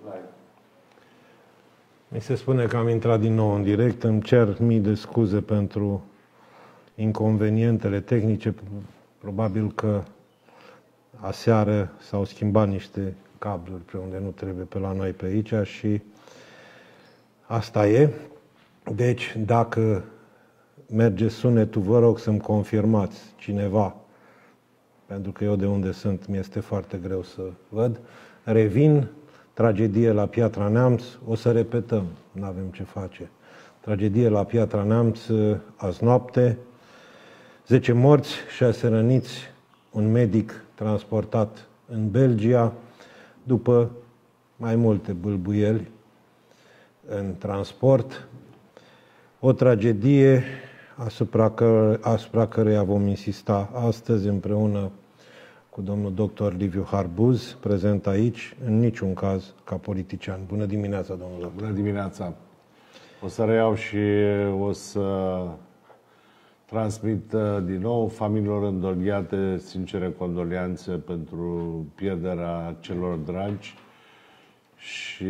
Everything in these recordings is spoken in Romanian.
Mi se spune că am intrat din nou în direct. Îmi cer mii de scuze pentru inconvenientele tehnice. Probabil că aseară s-au schimbat niște cabluri pe unde nu trebuie pe la noi pe aici și asta e. Deci, dacă merge sunetul, vă rog să-mi confirmați cineva, pentru că eu de unde sunt mi-este foarte greu să văd. Revin, tragedie la Piatra Neamț, o să repetăm, nu avem ce face. Tragedie la Piatra Neamț, azi noapte, 10 morți, 6 răniți, un medic transportat în Belgia, după mai multe bâlbuieli în transport. O tragedie asupra căreia vom insista astăzi împreună cu domnul dr. Liviu Harbuz, prezent aici, în niciun caz ca politician. Bună dimineața, domnul doctor. Bună dimineața. O să reiau și o să transmit din nou familiilor îndoliate sincere condolianțe pentru pierderea celor dragi și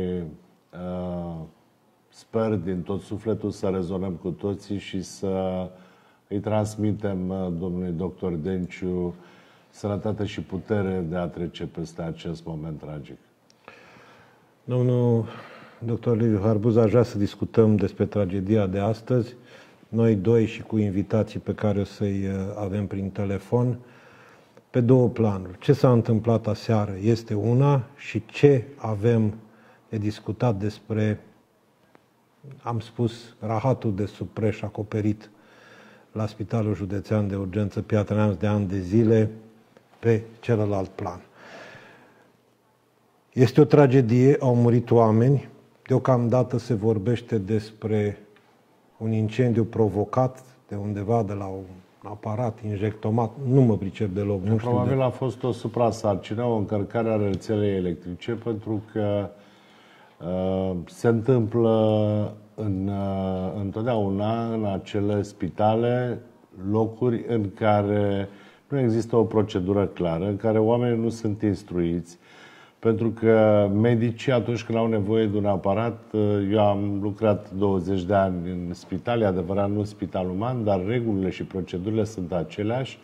sper din tot sufletul să rezonăm cu toții și să îi transmitem domnului dr. Denciu sănătate și putere de a trece peste acest moment tragic. Domnul dr. Liviu Harbuz, aș vrea să discutăm despre tragedia de astăzi, noi doi și cu invitații pe care o să-i avem prin telefon, pe două planuri. Ce s-a întâmplat aseară este una și ce avem de discutat despre, am spus, rahatul de sub preș acoperit la Spitalul Județean de Urgență Piatra Neamț de ani de zile pe celălalt plan. Este o tragedie, au murit oameni, deocamdată se vorbește despre un incendiu provocat de undeva de la un aparat injectomat, nu mă pricep deloc. Nu știu. Probabil a fost o suprasarcină, o încărcare a rețelei electrice, pentru că se întâmplă întotdeauna în acele spitale locuri în care nu există o procedură clară, în care oamenii nu sunt instruiți, pentru că medicii, atunci când au nevoie de un aparat, eu am lucrat 20 de ani în spital, e adevărat, nu spital uman, dar regulile și procedurile sunt aceleași.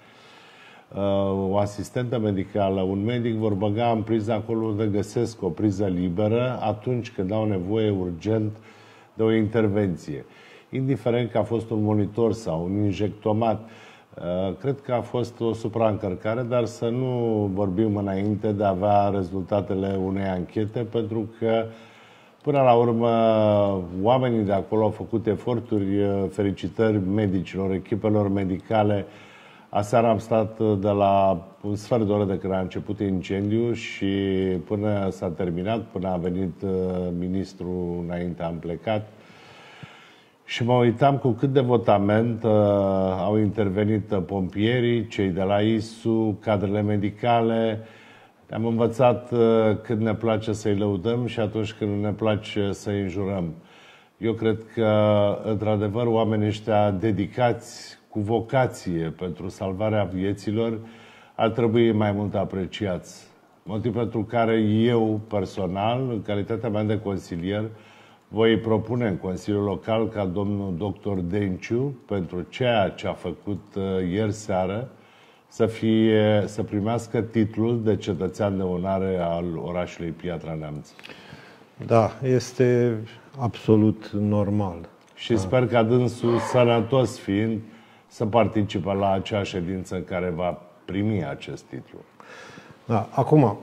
O asistentă medicală, un medic vor băga în priză acolo unde găsesc o priză liberă atunci când au nevoie urgent de o intervenție. Indiferent că a fost un monitor sau un injectomat, cred că a fost o supraîncărcare, dar să nu vorbim înainte de a avea rezultatele unei anchete, pentru că, până la urmă, oamenii de acolo au făcut eforturi, felicitări medicilor, echipelor medicale. Aseară am stat de la un sfert de oră de când a început incendiu și până s-a terminat, până a venit ministrul, înainte am plecat. Și mă uitam cu cât devotament au intervenit pompierii, cei de la ISU, cadrele medicale. Am învățat cât ne place să-i lăudăm și atunci când ne place să-i înjurăm. Eu cred că, într-adevăr, oamenii ăștia dedicați cu vocație pentru salvarea vieților ar trebui mai mult apreciați. Motiv pentru care eu, personal, în calitatea mea de consilier, voi propune în Consiliul Local ca domnul dr. Denciu, pentru ceea ce a făcut ieri seară, să primească titlul de cetățean de onoare al orașului Piatra Neamț. Da, este absolut normal. Și sper ca dânsul, sănătos fiind, să participe la acea ședință în care va primi acest titlu. Da, acum,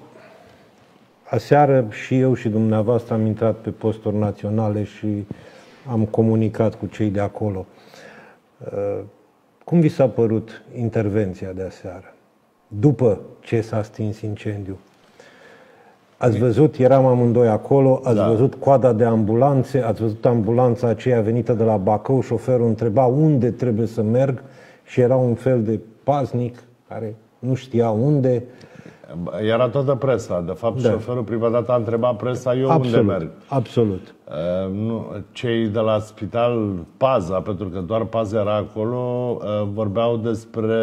aseară și eu și dumneavoastră am intrat pe posturi naționale și am comunicat cu cei de acolo. Cum vi s-a părut intervenția de aseară? După ce s-a stins incendiu? Ați văzut, eram amândoi acolo, ați văzut coada de ambulanțe, ați văzut ambulanța aceea venită de la Bacău, șoferul întreba unde trebuie să merg și era un fel de paznic care nu știa unde. Era toată presa. De fapt, șoferul prima dată a întrebat presa, eu unde merg. Absolut. Cei de la spital, paza, pentru că doar paza era acolo, vorbeau despre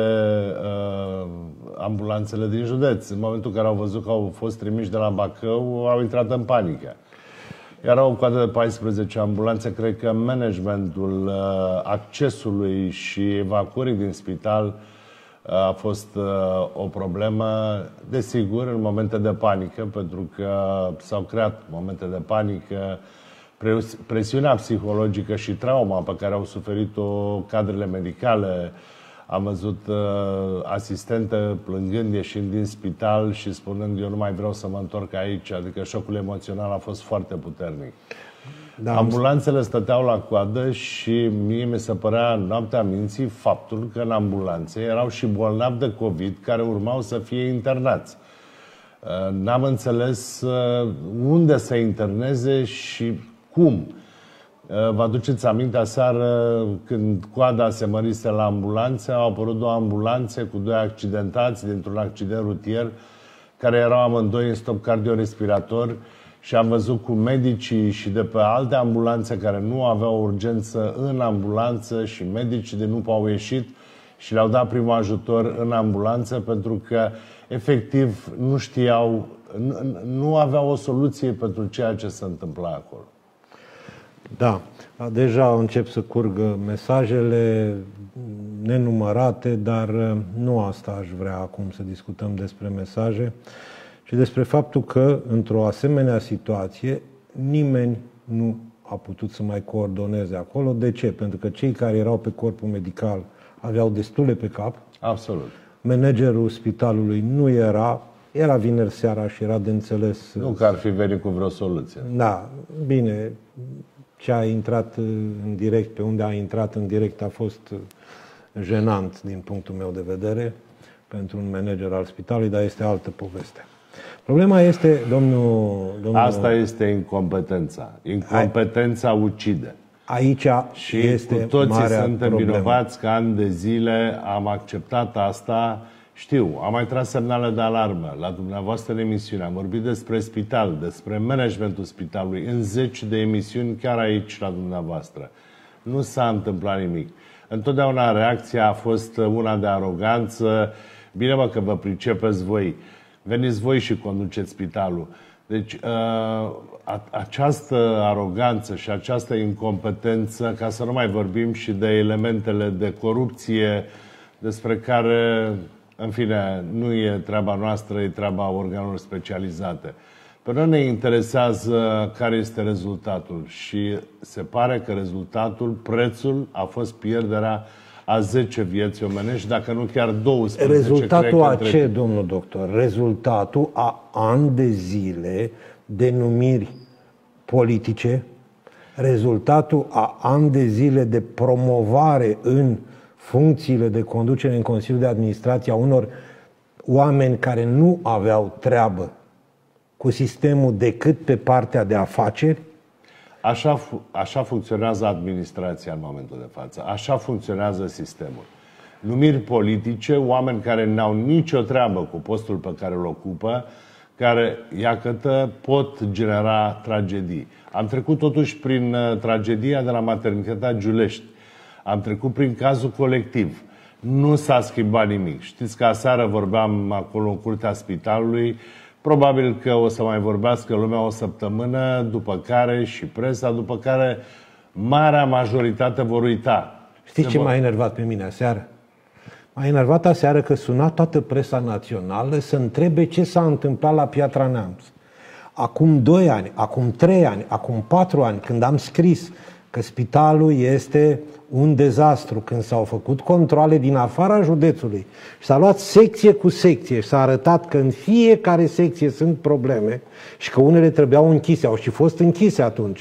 ambulanțele din județ. În momentul în care au văzut că au fost trimiși de la Bacău, au intrat în panică. Era o coadă de 14 ambulanțe. Cred că managementul accesului și evacuării din spital a fost o problemă, desigur, în momente de panică, pentru că s-au creat momente de panică, presiunea psihologică și trauma pe care au suferit-o cadrele medicale. Am văzut asistente plângând, ieșind din spital și spunând, eu nu mai vreau să mă întorc aici, adică șocul emoțional a fost foarte puternic. Da, ambulanțele stăteau la coadă și mie mi se părea noaptea minții faptul că în ambulanțe erau și bolnavi de COVID care urmau să fie internați. N-am înțeles unde să interneze și cum. Vă aduceți aminte, aseară, când coada se mărise la ambulanțe, au apărut 2 ambulanțe cu 2 accidentați dintr-un accident rutier, care erau amândoi în stop cardiorespirator, și am văzut cu medicii și de pe alte ambulanțe care nu aveau urgență în ambulanță și medicii de nu au ieșit și le-au dat primul ajutor în ambulanță pentru că efectiv nu știau, nu aveau o soluție pentru ceea ce se întâmpla acolo. Da, deja încep să curgă mesajele nenumărate, dar nu asta aș vrea acum să discutăm despre mesaje, ci despre faptul că, într-o asemenea situație, nimeni nu a putut să mai coordoneze acolo. De ce? Pentru că cei care erau pe corpul medical aveau destule pe cap. Absolut. Managerul spitalului nu era vineri seara și era de înțeles. Nu că ar fi venit cu vreo soluție. Da, bine. Ce a intrat în direct, pe unde a intrat în direct, a fost jenant din punctul meu de vedere pentru un manager al spitalului, dar este altă poveste. Problema este, domnul... Asta este incompetența. Incompetența ucide. Aici și este cu toții marea suntem vinovați că ani de zile am acceptat asta. Știu, am mai tras semnale de alarmă la dumneavoastră în emisiune. Am vorbit despre spital, despre managementul spitalului, în 10 de emisiuni, chiar aici la dumneavoastră. Nu s-a întâmplat nimic. Întotdeauna reacția a fost una de aroganță. Bine, mă, că vă pricepeți voi. Veniți voi și conduceți spitalul. Deci, această aroganță și această incompetență, ca să nu mai vorbim și de elementele de corupție despre care, în fine, nu e treaba noastră, e treaba organelor specializate. Pe noi ne interesează care este rezultatul și se pare că rezultatul, prețul, a fost pierderea a 10 vieți omenești, dacă nu chiar 12. Rezultatul a ce, domnul doctor? Rezultatul a ani de zile de numiri politice, rezultatul a ani de zile de promovare în funcțiile de conducere în Consiliul de Administrație a unor oameni care nu aveau treabă cu sistemul decât pe partea de afaceri. Așa funcționează administrația în momentul de față. Așa funcționează sistemul. Numiri politice, oameni care n-au nicio treabă cu postul pe care îl ocupă, care, iată, pot genera tragedii. Am trecut totuși prin tragedia de la maternitatea Giulești. Am trecut prin cazul colectiv. Nu s-a schimbat nimic. Știți că aseară vorbeam acolo în curtea spitalului. Probabil că o să mai vorbească lumea o săptămână, după care și presa, după care marea majoritate vor uita. Știți ce m-a enervat pe mine aseară? M-a enervat aseară că suna toată presa națională să întrebe ce s-a întâmplat la Piatra Neamț. Acum 2 ani, acum 3 ani, acum 4 ani, când am scris că spitalul este un dezastru, când s-au făcut controale din afara județului și s-a luat secție cu secție și s-a arătat că în fiecare secție sunt probleme și că unele trebuiau închise, au și fost închise atunci,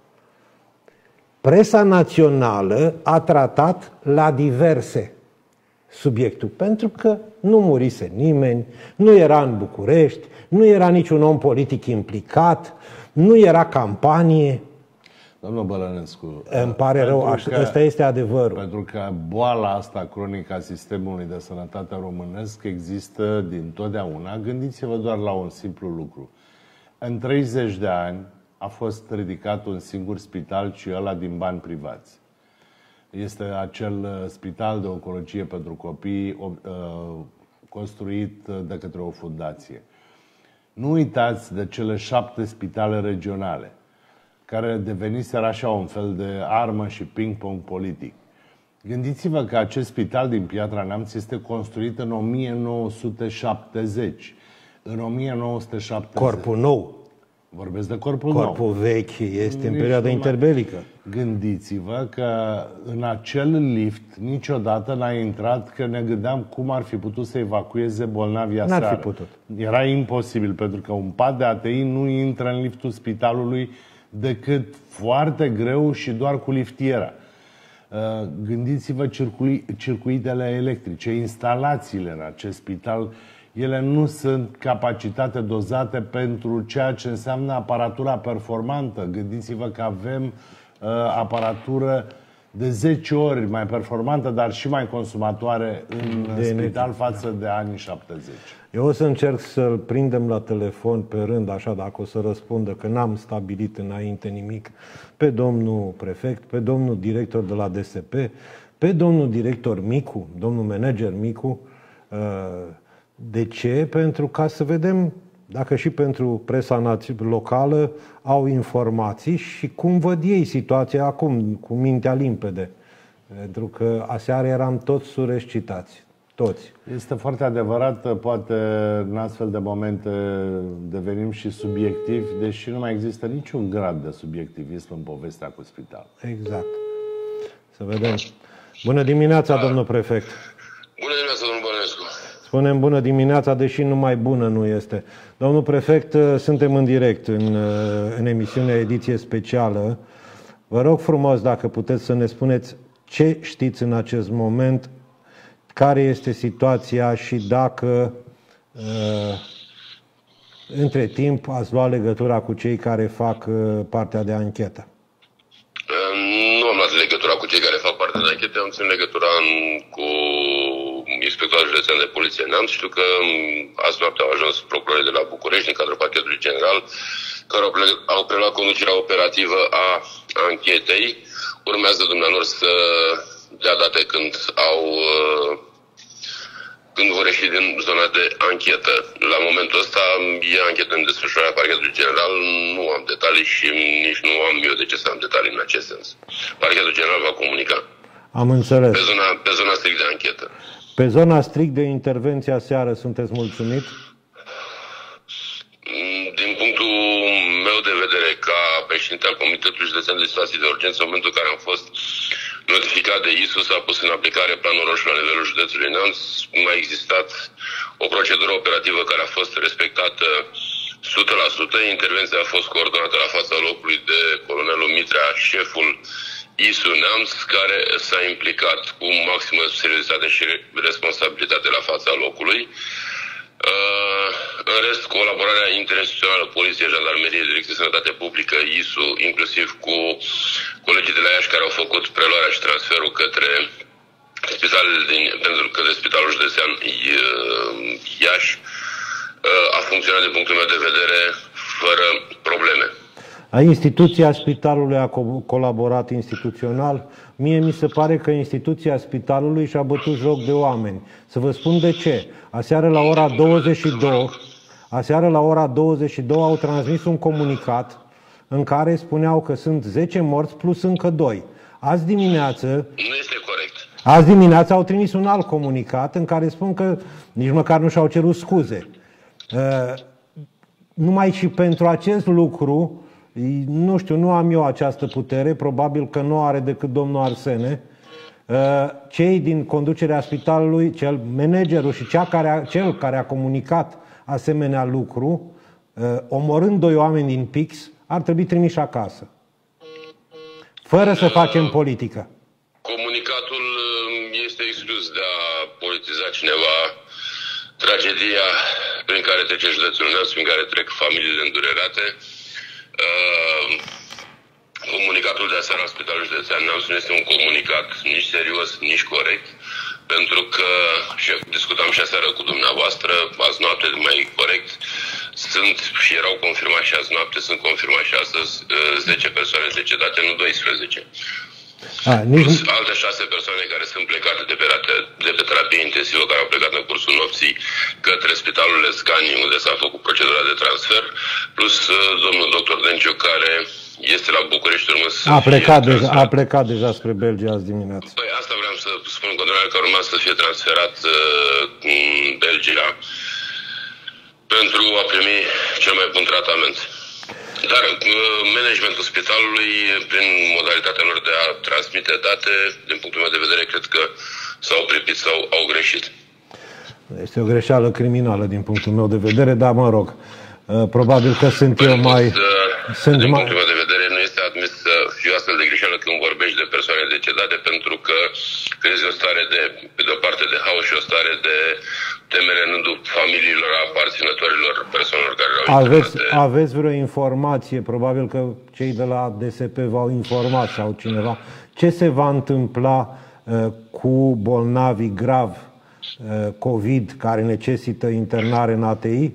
presa națională a tratat la diverse subiectul, pentru că nu murise nimeni, nu era în București, nu era niciun om politic implicat, nu era campanie. Domnul Bălănescu, îmi pare rău, ăsta este adevărul. Pentru că boala asta cronică a sistemului de sănătate românesc există dintotdeauna. Gândiți-vă doar la un simplu lucru. În 30 de ani a fost ridicat un singur spital și ăla din bani privați. Este acel spital de oncologie pentru copii construit de către o fundație. Nu uitați de cele 7 spitale regionale, care deveniseră așa un fel de armă și ping-pong politic. Gândiți-vă că acest spital din Piatra Neamț este construit în 1970. În 1970... Corpul nou. Vorbesc de corpul nou. Corpul vechi este în perioada interbelică. Gândiți-vă că în acel lift niciodată n-a intrat, că ne gândeam cum ar fi putut să evacueze bolnavii aseară. N-ar fi putut. Era imposibil, pentru că un pat de ATI nu intră în liftul spitalului decât foarte greu și doar cu liftiera. Gândiți-vă circuitele electrice, instalațiile în acest spital. Ele nu sunt capacitate dozate pentru ceea ce înseamnă aparatura performantă. Gândiți-vă că avem aparatură de 10 ori mai performantă, dar și mai consumatoare în spital față de anii 70. Eu o să încerc să-l prindem la telefon pe rând, așa, dacă o să răspundă, că n-am stabilit înainte nimic, pe domnul prefect, pe domnul director de la DSP, pe domnul director Micu, domnul manager Micu. De ce? Pentru ca să vedem dacă și pentru presa locală au informații și cum văd ei situația acum, cu mintea limpede. Pentru că aseară eram toți surescitați. Toți. Este foarte adevărat, poate în astfel de momente devenim și subiectivi, deși nu mai există niciun grad de subiectivism în povestea cu spital. Exact. Să vedem. Bună dimineața, domnul prefect. Bună dimineața, domnul Bălănescu. Spunem bună dimineața, deși numai bună nu este. Domnul prefect, suntem în direct în emisiunea ediție specială. Vă rog frumos dacă puteți să ne spuneți ce știți în acest moment, care este situația și dacă între timp ați luat legătura cu cei care fac partea de anchetă. Nu am luat legătura cu cei care fac partea de anchetă, am ținut legătura cu Inspectoratul Județean de Poliție Neamț. Știu că azi noapte au ajuns procurorii de la București, din cadrul Parchetului General, care au preluat conducerea operativă a anchetei. Urmează dumnealor să dea date când vor ieși din zona de anchetă. La momentul ăsta e anchetă în desfășurare a Parchetului General, nu am detalii și nici nu am eu de ce să am detalii în acest sens. Parchetul General va comunica. Am înțeles. Pe zona strict de anchetă. Pe zona strict de intervenție aseară sunteți mulțumit? Din punctul meu de vedere, ca președinte al Comitetului Județean de Situații de Urgență, în momentul în care am fost notificat de ISU, s-a pus în aplicare planul roșu la nivelul județului Neamț. Nu a existat o procedură operativă care a fost respectată 100%. Intervenția a fost coordonată la fața locului de colonelul Mitrea, șeful ISU Neamț, care s-a implicat cu maximă seriozitate și responsabilitate la fața locului. În rest, colaborarea interinstituțională, Poliție, Jandarmerie, Direcție Sănătate Publică, ISU, inclusiv cu colegii de la Iași care au făcut preluarea și transferul către Spitalul Județean Iași, a funcționat din punctul meu de vedere fără probleme. Instituția spitalului a colaborat instituțional. Mie mi se pare că instituția spitalului și-a bătut joc de oameni. Să vă spun de ce. Aseară la ora 22 au transmis un comunicat în care spuneau că sunt 10 morți plus încă 2. Azi dimineață... Nu este corect. Azi dimineață au trimis un alt comunicat în care spun că nici măcar nu și-au cerut scuze. Numai și pentru acest lucru, nu știu, nu am eu această putere, probabil că nu are decât domnul Arsene, cei din conducerea spitalului, managerul și cel care a comunicat asemenea lucru, omorând 2 oameni din PIX, ar trebui trimiși acasă. Fără să facem politică. Comunicatul este exclus de a politiza cineva tragedia prin care trece județul Neamț, prin care trec familiile îndurerate. Comunicatul comunicatul de aseară al Spitalului Județean Neamț nu este un comunicat nici serios, nici corect, pentru că, și discutam și aseară cu dumneavoastră, azi noapte mai corect, sunt și erau confirmați și azi noapte, sunt confirmați și astăzi 10 persoane decedate, nu 12. Plus alte 6 persoane care sunt plecate de pe terapie intensivă, care au plecat în cursul nopții către Spitalul Lescani, unde s-a făcut procedura de transfer, plus domnul doctor Denciu, care este la București, urmă să a plecat deja spre Belgia azi dimineață. Păi asta vreau să spun în continuare, că urma să fie transferat în Belgia pentru a primi cel mai bun tratament. Dar managementul spitalului, prin modalitatea lor de a transmite date, din punctul meu de vedere, cred că s-au pripit sau au greșit. Este o greșeală criminală din punctul meu de vedere, dar mă rog, probabil că sunt eu mai... Din punctul meu de vedere, nu este admis să fie o astfel de greșeală când vorbești de persoane decedate, pentru că crezi o stare de, pe de o parte, de haos și o stare de temere în rândul familiilor, aparținătorilor persoanelor care au internate. Aveți vreo informație, probabil că cei de la DSP v-au informat sau cineva, ce se va întâmpla cu bolnavii grav COVID care necesită internare în ATI?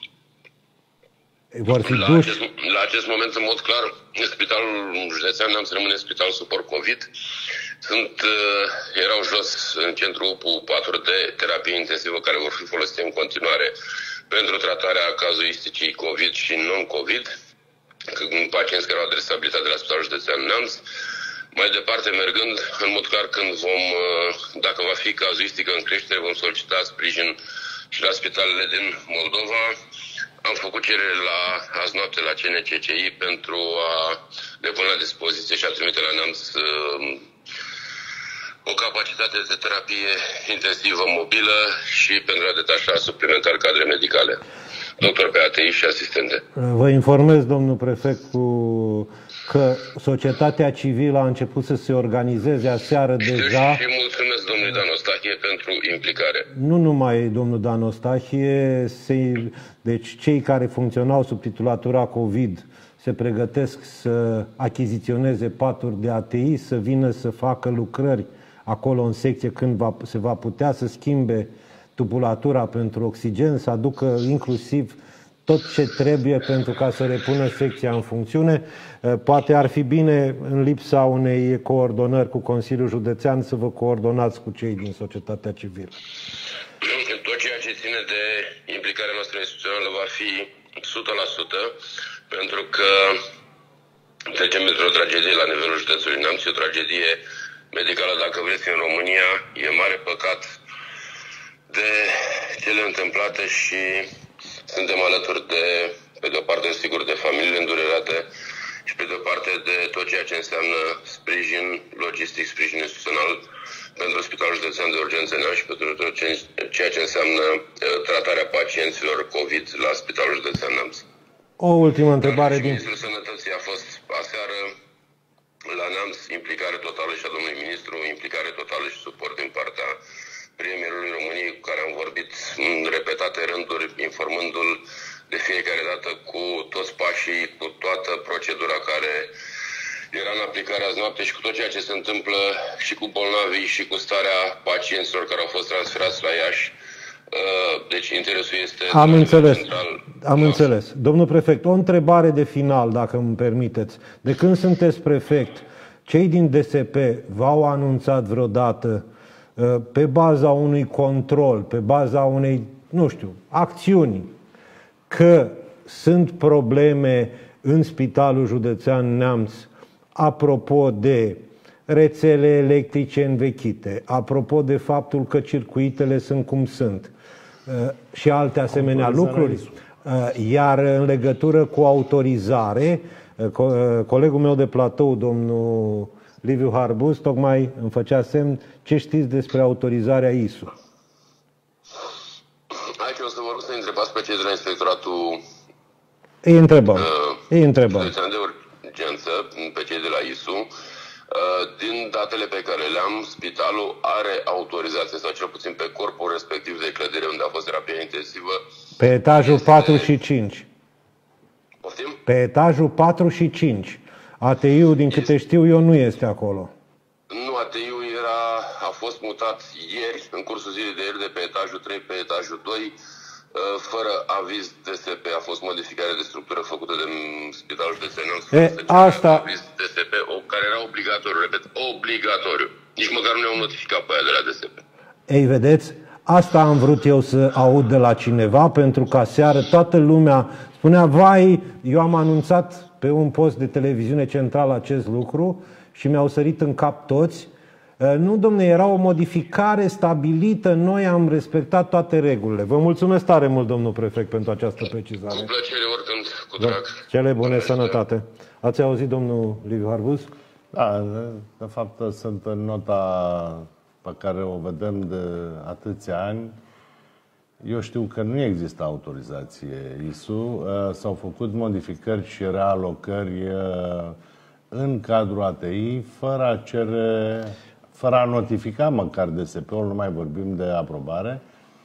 Vor fi duși? La acest moment, în mod clar, Spitalul Județean Neamț rămâne spital suport COVID. Erau jos în centru UPU 4 de terapie intensivă care vor fi folosite în continuare pentru tratarea cazuisticii COVID și non-COVID, pacienți care au adresabilitate de la Spitalul Județean Neamț. Mai departe, mergând, în mod clar, dacă va fi cazuistică în creștere, vom solicita sprijin și la spitalele din Moldova. Am făcut cerere azi noapte la CNCCI pentru a le pune la dispoziție și a trimite la Neamț o capacitate de terapie intensivă mobilă și pentru a detașa suplimentar cadre medicale, doctor pe ATI și asistente. Vă informez, domnul prefect, că societatea civilă a început să se organizeze aseară deja. Și mulțumesc domnului Dan Ostahie pentru implicare. Nu numai domnul Dan Ostahie, deci cei care funcționau sub titulatura COVID se pregătesc să achiziționeze paturi de ATI, să vină să facă lucrări acolo în secție când se va putea, să schimbe tubulatura pentru oxigen, să aducă inclusiv tot ce trebuie pentru ca să repună secția în funcțiune. Poate ar fi bine, în lipsa unei coordonări cu Consiliul Județean, să vă coordonați cu cei din societatea civilă. Tot ceea ce ține de implicarea noastră instituțională va fi 100%, pentru că trecem într-o tragedie la nivelul județului Neamț, o tragedie medicală, dacă vreți, în România. E mare păcat de cele întâmplate și suntem alături de, pe de o parte, sigur, de familiile îndurerate și pe de o parte de tot ceea ce înseamnă sprijin logistic, sprijin instituțional pentru Spitalul Județean de Urgență Neamț și pentru tot ceea ce înseamnă tratarea pacienților COVID la Spitalul Județean Neamț. O ultimă întrebare din... Ministrul Sănătății a fost aseară la Neamț, implicare totală și a domnului ministru, implicare totală și suport din partea premierului României, cu care am vorbit în repetate rânduri, informându-l de fiecare dată cu toți pașii, cu toată procedura care era în aplicare azi noapte și cu tot ceea ce se întâmplă și cu bolnavii și cu starea pacienților care au fost transferați la Iași. Deci interesul este... Am înțeles. Domnul prefect, o întrebare de final, dacă îmi permiteți. De când sunteți prefect, cei din DSP v-au anunțat vreodată pe baza unui control, pe baza unei, nu știu, acțiuni, că sunt probleme în Spitalul Județean Neamț apropo de rețele electrice învechite, apropo de faptul că circuitele sunt cum sunt și alte asemenea lucruri? Iar în legătură cu autorizare, colegul meu de platou, domnul Liviu Harbuz, tocmai îmi făcea semn ce știți despre autorizarea ISU. Aici o să vă rog să întrebați pe cei de la Inspectoratul Îi întrebăm. De urgență, pe cei de la ISU. Din datele pe care le-am, spitalul are autorizație, sau cel puțin pe corpul respectiv de clădire unde a fost terapia intensivă. Pe etajul 4 și 5. Poftim? Pe etajul 4 și 5 ATI-ul, din câte știu eu, nu este acolo. Nu, ATI-ul a fost mutat ieri, în cursul zilei de ieri, de pe etajul 3 pe etajul 2, fără aviz DSP. A fost modificare de structură făcută de Spitalul Județean, asta... aviz DSP, care era obligatoriu, repet, obligatoriu. Nici măcar nu ne-au notificat pe aia de la DSP. Ei, vedeți, asta am vrut eu să aud de la cineva, pentru că aseară toată lumea spunea, vai, eu am anunțat pe un post de televiziune centrală acest lucru și mi-au sărit în cap toți. Nu, domne, era o modificare stabilită, noi am respectat toate regulile. Vă mulțumesc tare mult, domnul prefect, pentru această precizare. Cu plăcere, oricând, cu drag. Cele bune, sănătate. Ați auzit, domnul Liviu Harbuz? Da, de fapt sunt în nota pe care o vedem de atâția ani. Eu știu că nu există autorizație ISU, s-au făcut modificări și realocări în cadrul ATI, fără a notifica măcar DSP-ul, nu mai vorbim de aprobare.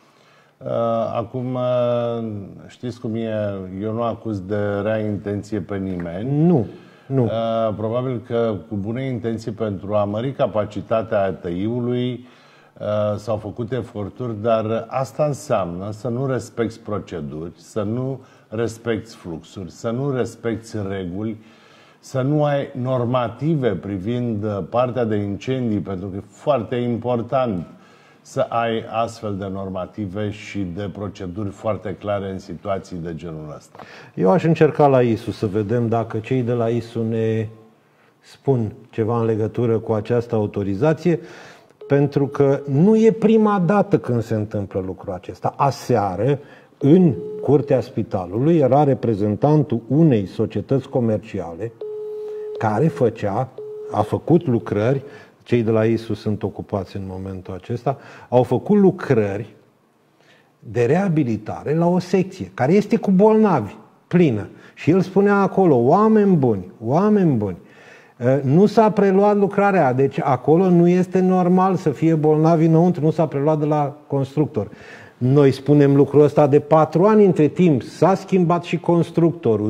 Acum, știți cum e, eu nu acuz de rea intenție pe nimeni. Nu. Probabil că cu bune intenții pentru a mări capacitatea ATI-ului s-au făcut eforturi, dar asta înseamnă să nu respecti proceduri, să nu respecti fluxuri, să nu respecti reguli, să nu ai normative privind partea de incendii, pentru că e foarte important să ai astfel de normative și de proceduri foarte clare în situații de genul ăsta. Eu aș încerca la ISU să vedem dacă cei de la ISU ne spun ceva în legătură cu această autorizație, pentru că nu e prima dată când se întâmplă lucrul acesta. Aseară, în curtea spitalului, era reprezentantul unei societăți comerciale care a făcut lucrări, cei de la ISU sunt ocupați în momentul acesta, au făcut lucrări de reabilitare la o secție care este cu bolnavi, plină. Și el spunea acolo, oameni buni, nu s-a preluat lucrarea, deci acolo nu este normal să fie bolnavi înăuntru, nu s-a preluat de la constructor. Noi spunem lucrul ăsta de 4 ani, între timp s-a schimbat și constructorul,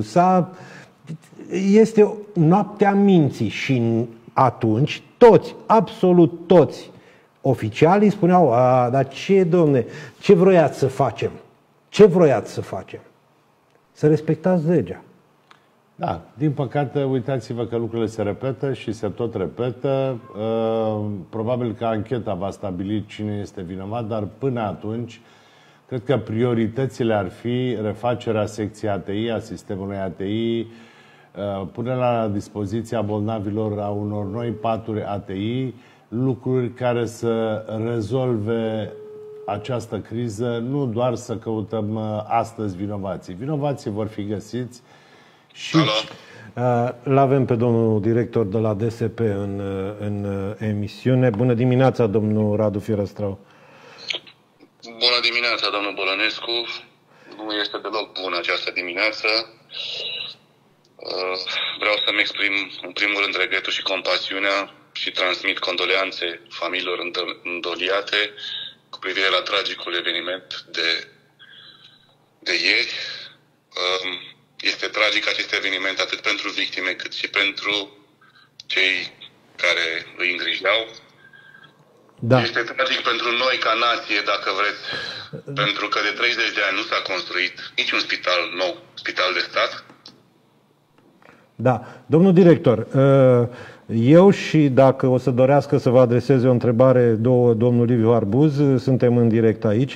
este noaptea minții și atunci toți, absolut toți oficialii spuneau, dar ce, domne, ce vroiați să facem? Ce vroiați să facem? Să respectați legea. Da, din păcate, uitați-vă că lucrurile se repetă și se tot repetă. Probabil că ancheta va stabili cine este vinovat, dar până atunci, cred că prioritățile ar fi refacerea secției ATI, a sistemului ATI, punerea la dispoziția bolnavilor a unor noi paturi ATI, lucruri care să rezolve această criză, nu doar să căutăm astăzi vinovații. Vinovații vor fi găsiți și... L-avem pe domnul director de la DSP în emisiune. Bună dimineața, domnul Radu Firăstrău. Bună dimineața, domnul Bălănescu. Nu este deloc bună această dimineață. Vreau să-mi exprim în primul rând regretul și compasiunea și transmit condoleanțe familiilor îndoliate cu privire la tragicul eveniment de ieri. Este tragic acest eveniment atât pentru victime cât și pentru cei care îi îngrijeau. Da. Este tragic pentru noi ca nație, dacă vreți, pentru că de 30 de ani nu s-a construit niciun spital nou, spital de stat. Da. Domnul director, eu și dacă o să dorească să vă adreseze o întrebare domnul Liviu Harbuz, suntem în direct aici.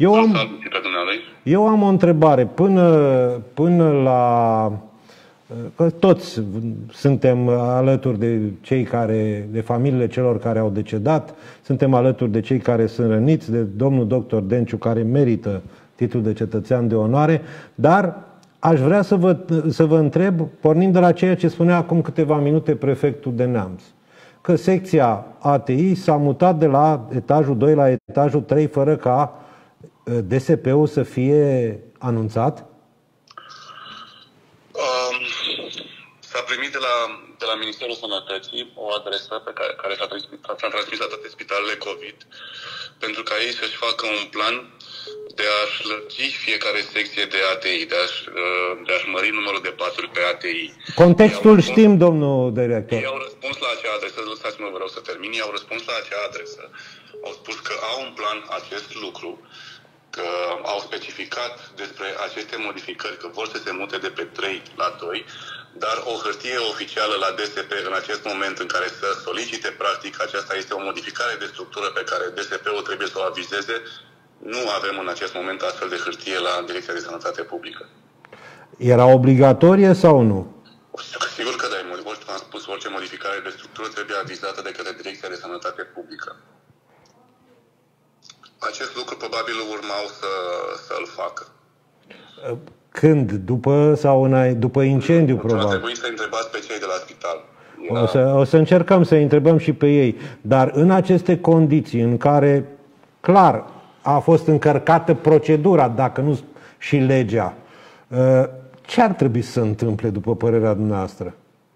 Eu am o întrebare. Până la... Că toți suntem alături de de familiile celor care au decedat, suntem alături de cei care sunt răniți, de domnul doctor Denciu, care merită titlul de cetățean de onoare, dar aș vrea să vă întreb, pornind de la ceea ce spunea acum câteva minute prefectul de Neamț, că secția ATI s-a mutat de la etajul 2 la etajul 3 fără ca DSP-ul să fie anunțat? S-a primit de la Ministerul Sănătății o adresă care s-a transmis la toate spitalele COVID pentru ca ei să-și facă un plan de a-și lărgi fiecare secție de ATI, de a-și mări numărul de paturi pe ATI. Contextul știm, domnul director. Ei au răspuns la acea adresă, lăsați-mă, vă rog să termin, ei au răspuns la acea adresă, au spus că au în plan acest lucru, că au specificat despre aceste modificări, că vor să se mute de pe 3 la 2, dar o hârtie oficială la DSP în acest moment în care să solicite practic aceasta este o modificare de structură pe care DSP-ul trebuie să o avizeze, nu avem în acest moment astfel de hârtie la Direcția de Sănătate Publică. Era obligatorie sau nu? Sigur că da, am spus, orice modificare de structură trebuie avizată de către Direcția de Sănătate Publică. Acest lucru probabil urmau să-l facă. Când? După incendiu, probabil? Va trebui să întrebați pe cei de la spital. O să încercăm să întrebăm și pe ei. Dar în aceste condiții în care, clar, a fost încărcată procedura, dacă nu și legea, ce ar trebui să se întâmple, după părerea dumneavoastră?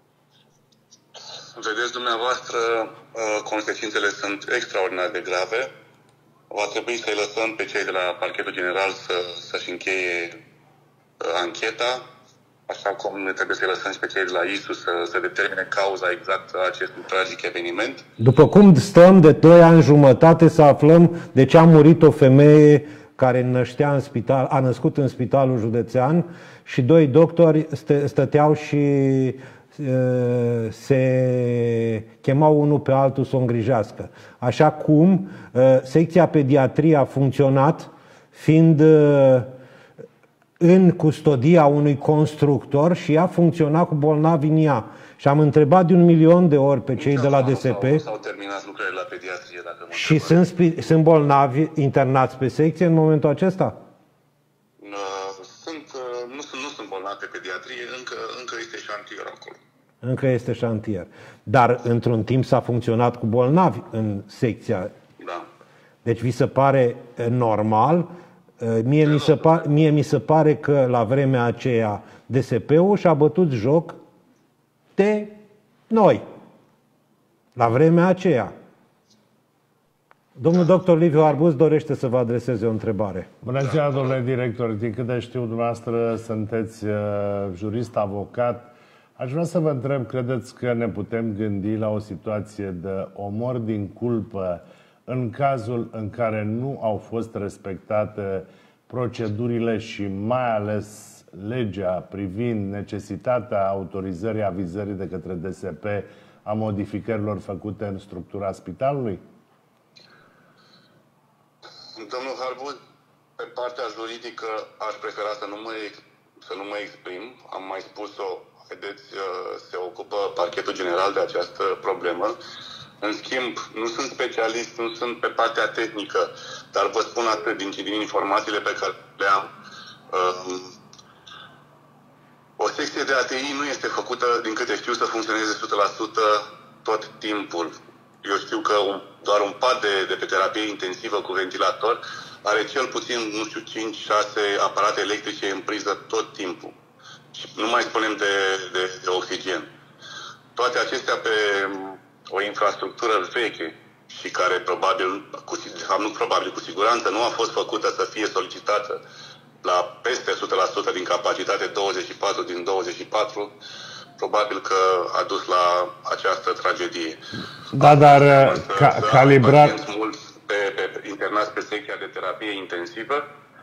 Vedeți dumneavoastră, consecințele sunt extraordinar de grave. Va trebui să-i lăsăm pe cei de la Parchetul General să-și încheie ancheta, așa cum ne trebuie să-i lăsăm și pe cei de la ISU să determine cauza exactă a acestui tragic eveniment. După cum stăm de 2 ani jumătate să aflăm de ce a murit o femeie care năștea în spital, a născut în spitalul județean și 2 doctori stăteau și se chemau unul pe altul să o îngrijească. Așa cum secția pediatrie a funcționat fiind în custodia unui constructor și ea funcționa cu bolnavi în ea. Și am întrebat de 1.000.000 de ori pe cei de la DSP. S-au terminat lucrările la pediatrie, dacă mă și sunt bolnavi internați pe secție în momentul acesta? Nu sunt bolnavi pe pediatrie, încă este șantier acolo. Încă este șantier. Dar într-un timp s-a funcționat cu bolnavi în secția. Da. Deci vi se pare normal? Mie mi se pare că la vremea aceea DSP-ul și-a bătut joc de noi. La vremea aceea. Domnul doctor Liviu Arbuz dorește să vă adreseze o întrebare. Bună ziua, domnule director. Din câte știu, dumneavoastră sunteți jurist, avocat. Aș vrea să vă întreb, credeți că ne putem gândi la o situație de omor din culpă în cazul în care nu au fost respectate procedurile și mai ales legea privind necesitatea autorizării avizării de către DSP a modificărilor făcute în structura spitalului? Domnul Harbuz, pe partea juridică aș prefera să nu mă exprim. Am mai spus-o, vedeți, se ocupă Parchetul General de această problemă. În schimb, nu sunt specialist, nu sunt pe partea tehnică, dar vă spun atât din informațiile pe care le am. O secție de ATI nu este făcută, din câte știu, să funcționeze 100% tot timpul. Eu știu că doar un pat de pe terapie intensivă cu ventilator are cel puțin, nu știu, 5-6 aparate electrice în priză tot timpul. Și nu mai spunem de oxigen. Toate acestea pe o infrastructură veche și care probabil, cu siguranță nu a fost făcută să fie solicitată la peste 100% din capacitate, 24 din 24, probabil că a dus la această tragedie. Da, dar calibrat... mulți internați pe secția de terapie intensivă.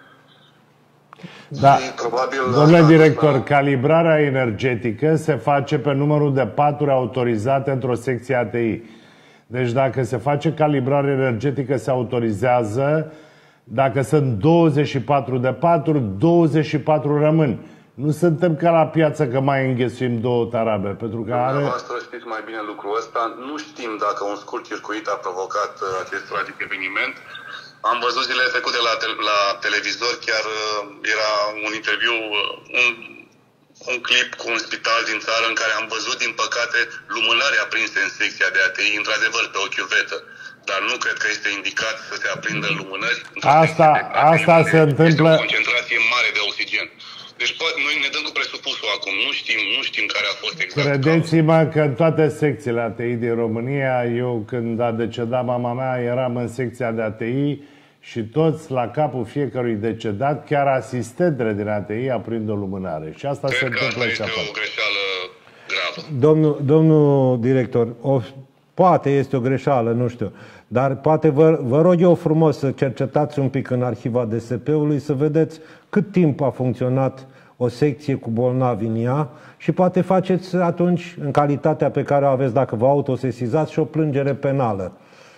Da. Domnule director, calibrarea energetică se face pe numărul de paturi autorizate într-o secție ATI. Deci dacă se face calibrare energetică, se autorizează. Dacă sunt 24 de paturi, 24 rămân. Nu suntem ca la piață că mai înghesuim 2 tarabe, pentru că are... Dumneavoastră știți mai bine lucrul ăsta. Nu știm dacă un scurt circuit a provocat acest tragic eveniment. Am văzut zilele trecute la televizor, chiar era un interviu, un clip cu un spital din țară în care am văzut, din păcate, lumânări aprinse în secția de ATI, într-adevăr, pe o chiuvetă. Dar nu cred că este indicat să se aprindă lumânări. Asta se întâmplă... Este o concentrație mare de oxigen. Deci noi ne dăm cu presupusul acum, nu știm care a fost exact. Credeți-mă că în toate secțiile ATI din România, eu când a decedat mama mea, eram în secția de ATI și toți la capul fiecărui decedat, chiar asistentele din ATI aprind o lumânare. Și asta se întâmplă și acolo. Este o greșeală gravă. Domnul director, poate este o greșeală, nu știu, dar poate vă rog eu frumos să cercetați un pic în arhiva DSP-ului să vedeți cât timp a funcționat o secție cu bolnavi în ea și poate faceți atunci, în calitatea pe care o aveți, dacă vă autosesizați, și o plângere penală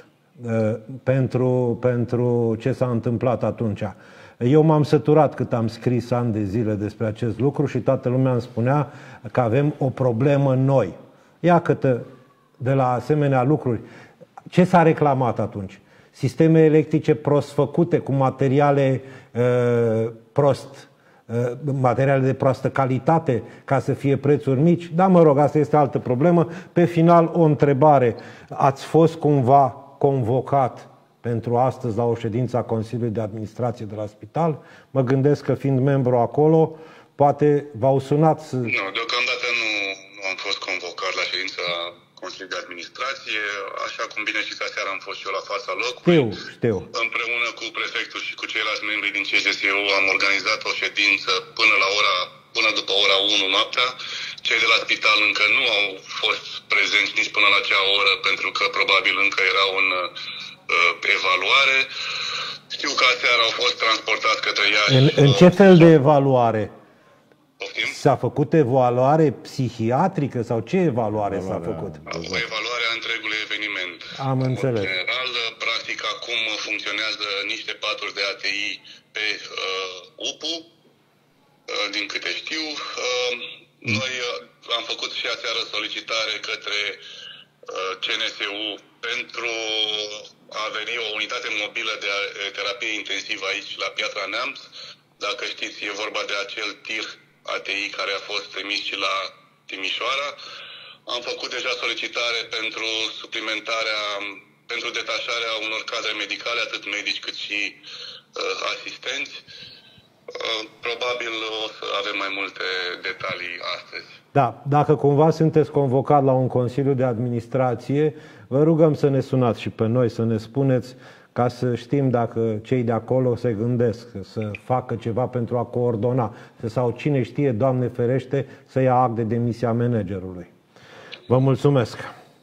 pentru ce s-a întâmplat atunci. Eu m-am săturat cât am scris ani de zile despre acest lucru și toată lumea îmi spunea că avem o problemă noi. Ia câtă de la asemenea lucruri. Ce s-a reclamat atunci? Sisteme electrice prost făcute, cu materiale materiale de proastă calitate, ca să fie prețuri mici? Da, mă rog, asta este altă problemă. Pe final, o întrebare. Ați fost cumva convocat pentru astăzi la o ședință a Consiliului de Administrație de la spital? Mă gândesc că, fiind membru acolo, poate v-au sunat să... Nu, deocamdată nu am fost convocat la ședința Consiliului de Administrație. Așa cum bine știți, aseară am fost și eu la fața locului. Știu. Împreună cu prefectul și cu ceilalți membri din CJSU am organizat o ședință până după ora 1 noaptea. Cei de la spital încă nu au fost prezenți nici până la acea oră, pentru că probabil încă erau în evaluare. Știu că aseară au fost transportați către Iași. În ce fel de evaluare? Poftim? S-a făcut evaluare psihiatrică sau ce evaluare s-a făcut? O evaluare a întregului eveniment. Am înțeles. În general, practic, acum funcționează niște paturi de ATI pe UPU, din câte știu. Noi am făcut și aseară solicitare către CNSU pentru a veni o unitate mobilă de terapie intensivă aici, la Piatra Neamț. Dacă știți, e vorba de acel tir ATI care a fost trimis și la Timișoara. Am făcut deja solicitare pentru pentru detașarea unor cadre medicale, atât medici cât și asistenți. Probabil o să avem mai multe detalii astăzi. Da, dacă cumva sunteți convocat la un Consiliu de Administrație, vă rugăm să ne sunați și pe noi, să ne spuneți, ca să știm dacă cei de acolo se gândesc să facă ceva pentru a coordona, sau cine știe, Doamne ferește, să ia act de demisia managerului. Vă mulțumesc!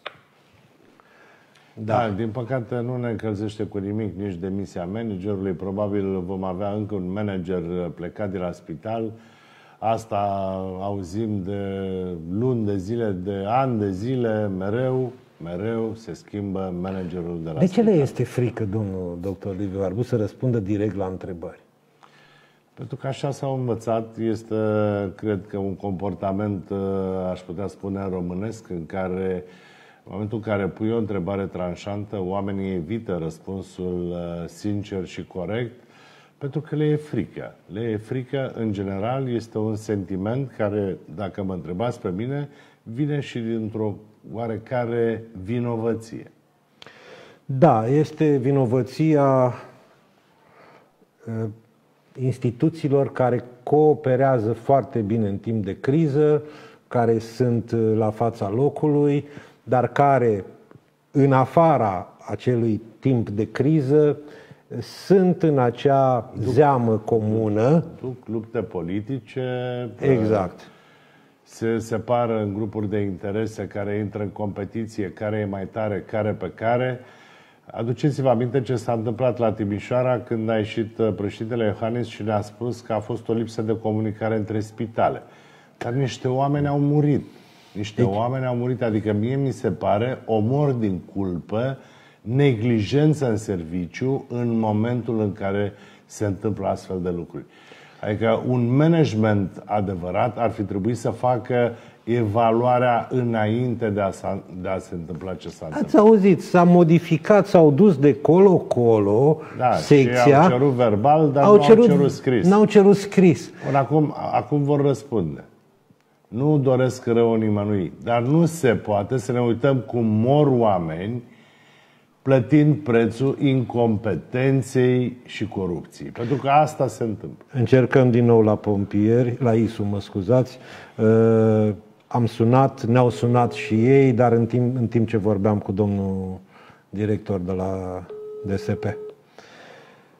Da, din păcate nu ne încălzește cu nimic nici demisia managerului. Probabil vom avea încă un manager plecat de la spital. Asta auzim de luni de zile, de ani de zile, mereu se schimbă managerul de la De spital. ce le este frică, domnul doctor Liviu Arbu, să răspundă direct la întrebări? Pentru că așa s-au învățat. Este, cred că, un comportament, aș putea spune, românesc, în care, în momentul în care pui o întrebare tranșantă, oamenii evită răspunsul sincer și corect, pentru că le e frică. Le e frică, în general, este un sentiment care, dacă mă întrebați pe mine, vine și dintr-o oarecare vinovăție. Da, este vinovăția instituțiilor care cooperează foarte bine în timp de criză, care sunt la fața locului, dar care, în afara acelui timp de criză, sunt în acea zeamă comună. Duc lupte politice. Exact. Se separă în grupuri de interese care intră în competiție, care e mai tare, care pe care. Aduceți-vă aminte ce s-a întâmplat la Timișoara când a ieșit președintele Iohannis și ne-a spus că a fost o lipsă de comunicare între spitale. Dar niște oameni au murit. Oameni au murit. Adică mie mi se pare omor din culpă, neglijență în serviciu în momentul în care se întâmplă astfel de lucruri. Adică un management adevărat ar fi trebuit să facă evaluarea înainte de a se întâmpla ce s-a întâmplat. Ați auzit, s-a modificat, s-au dus de colo-colo secția. Și au cerut verbal, dar nu au cerut scris. N-au cerut scris. Acum vor răspunde. Nu doresc rău nimănui, dar nu se poate să ne uităm cum mor oameni plătind prețul incompetenței și corupției. Pentru că asta se întâmplă. Încercăm din nou la pompieri, la ISU, mă scuzați. Am sunat, ne-au sunat și ei, dar în timp ce vorbeam cu domnul director de la DSP.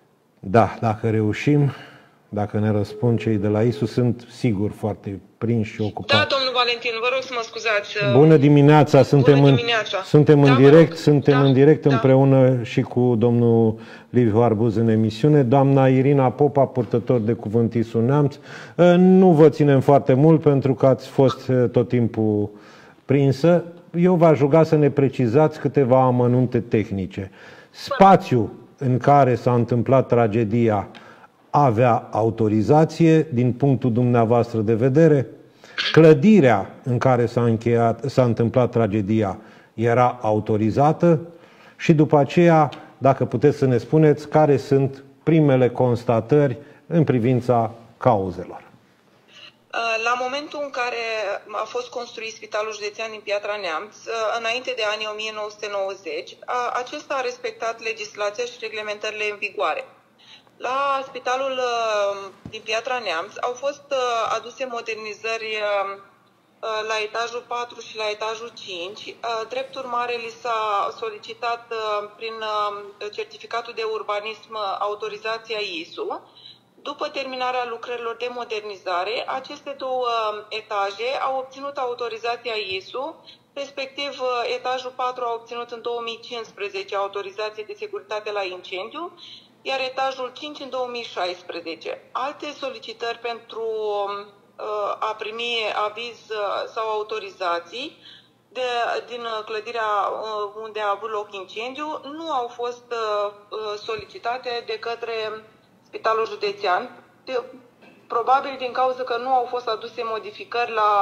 Da, dacă reușim, dacă ne răspund cei de la ISU, sunt sigur foarte prinși și ocupați. Da, domnul Valentin, vă rog să mă scuzați. Bună dimineața, suntem în direct, în direct da. Împreună și cu domnul Liviu Arbuz în emisiune. Doamna Irina Popa, purtător de cuvânt ISU Neamț, nu vă ținem foarte mult pentru că ați fost tot timpul prinsă. Eu v-aș ruga să ne precizați câteva amănunte tehnice. Spațiul în care s-a întâmplat tragedia avea autorizație din punctul dumneavoastră de vedere? Clădirea în care s-a întâmplat tragedia era autorizată? Și după aceea, dacă puteți să ne spuneți care sunt primele constatări în privința cauzelor. La momentul în care a fost construit Spitalul Județean din Piatra Neamț, înainte de anii 1990, acesta a respectat legislația și reglementările în vigoare. La Spitalul din Piatra Neamț au fost aduse modernizări la etajul 4 și la etajul 5. Drept urmare, li s-a solicitat prin certificatul de urbanism autorizația ISU. După terminarea lucrărilor de modernizare, aceste două etaje au obținut autorizația ISU, respectiv etajul 4 a obținut în 2015 autorizație de securitate la incendiu, iar etajul 5 în 2016. Alte solicitări pentru a primi aviz sau autorizații din clădirea unde a avut loc incendiu nu au fost solicitate de către Spitalul Județean, probabil din cauza că nu au fost aduse modificări la